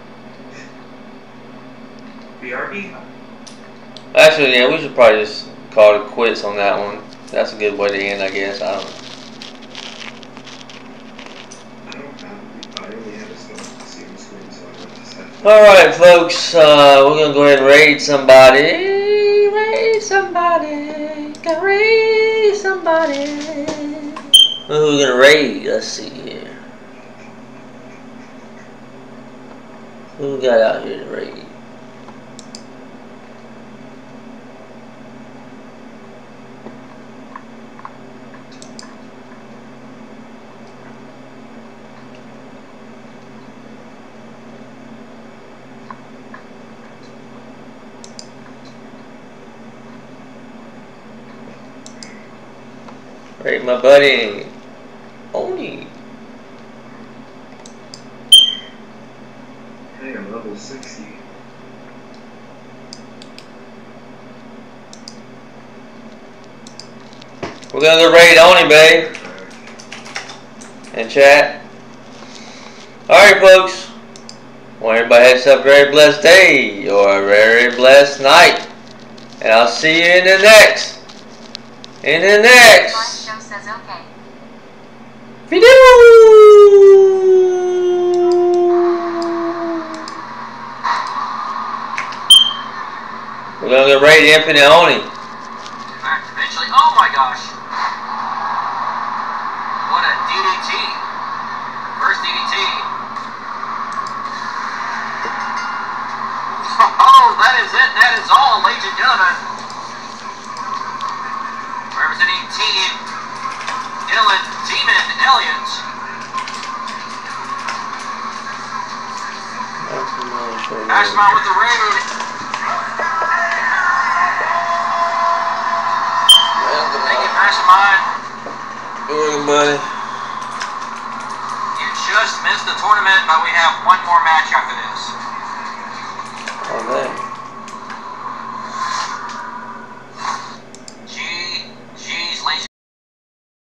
B R B. Actually, yeah, we should probably just call it quits on that one. That's a good way to end, I guess. I don't know. I don't have, I only have a screen, so I just have to. Alright, folks, uh, we're gonna go ahead and raid somebody. Raid somebody. Gotta raid somebody. Who are we gonna raid? Let's see here. Who we got out here to raid? Raid my buddy Oni. Hey, I'm level sixty. We're gonna go raid Oni, babe. And chat. Alright, folks. Want everybody to have yourself a very blessed day or a very blessed night. And I'll see you in the next. In the next Show says okay. video. We're gonna go raid Infinite Oni. Eventually, oh my gosh. What a D D T. First D D T. Oh, that is it. That is all, ladies and gentlemen. Representing Team Dylan Demon Elliott. Ashmont with the raid. Thank you, Ashmont. Good buddy. You just missed the tournament, but we have one more match after this.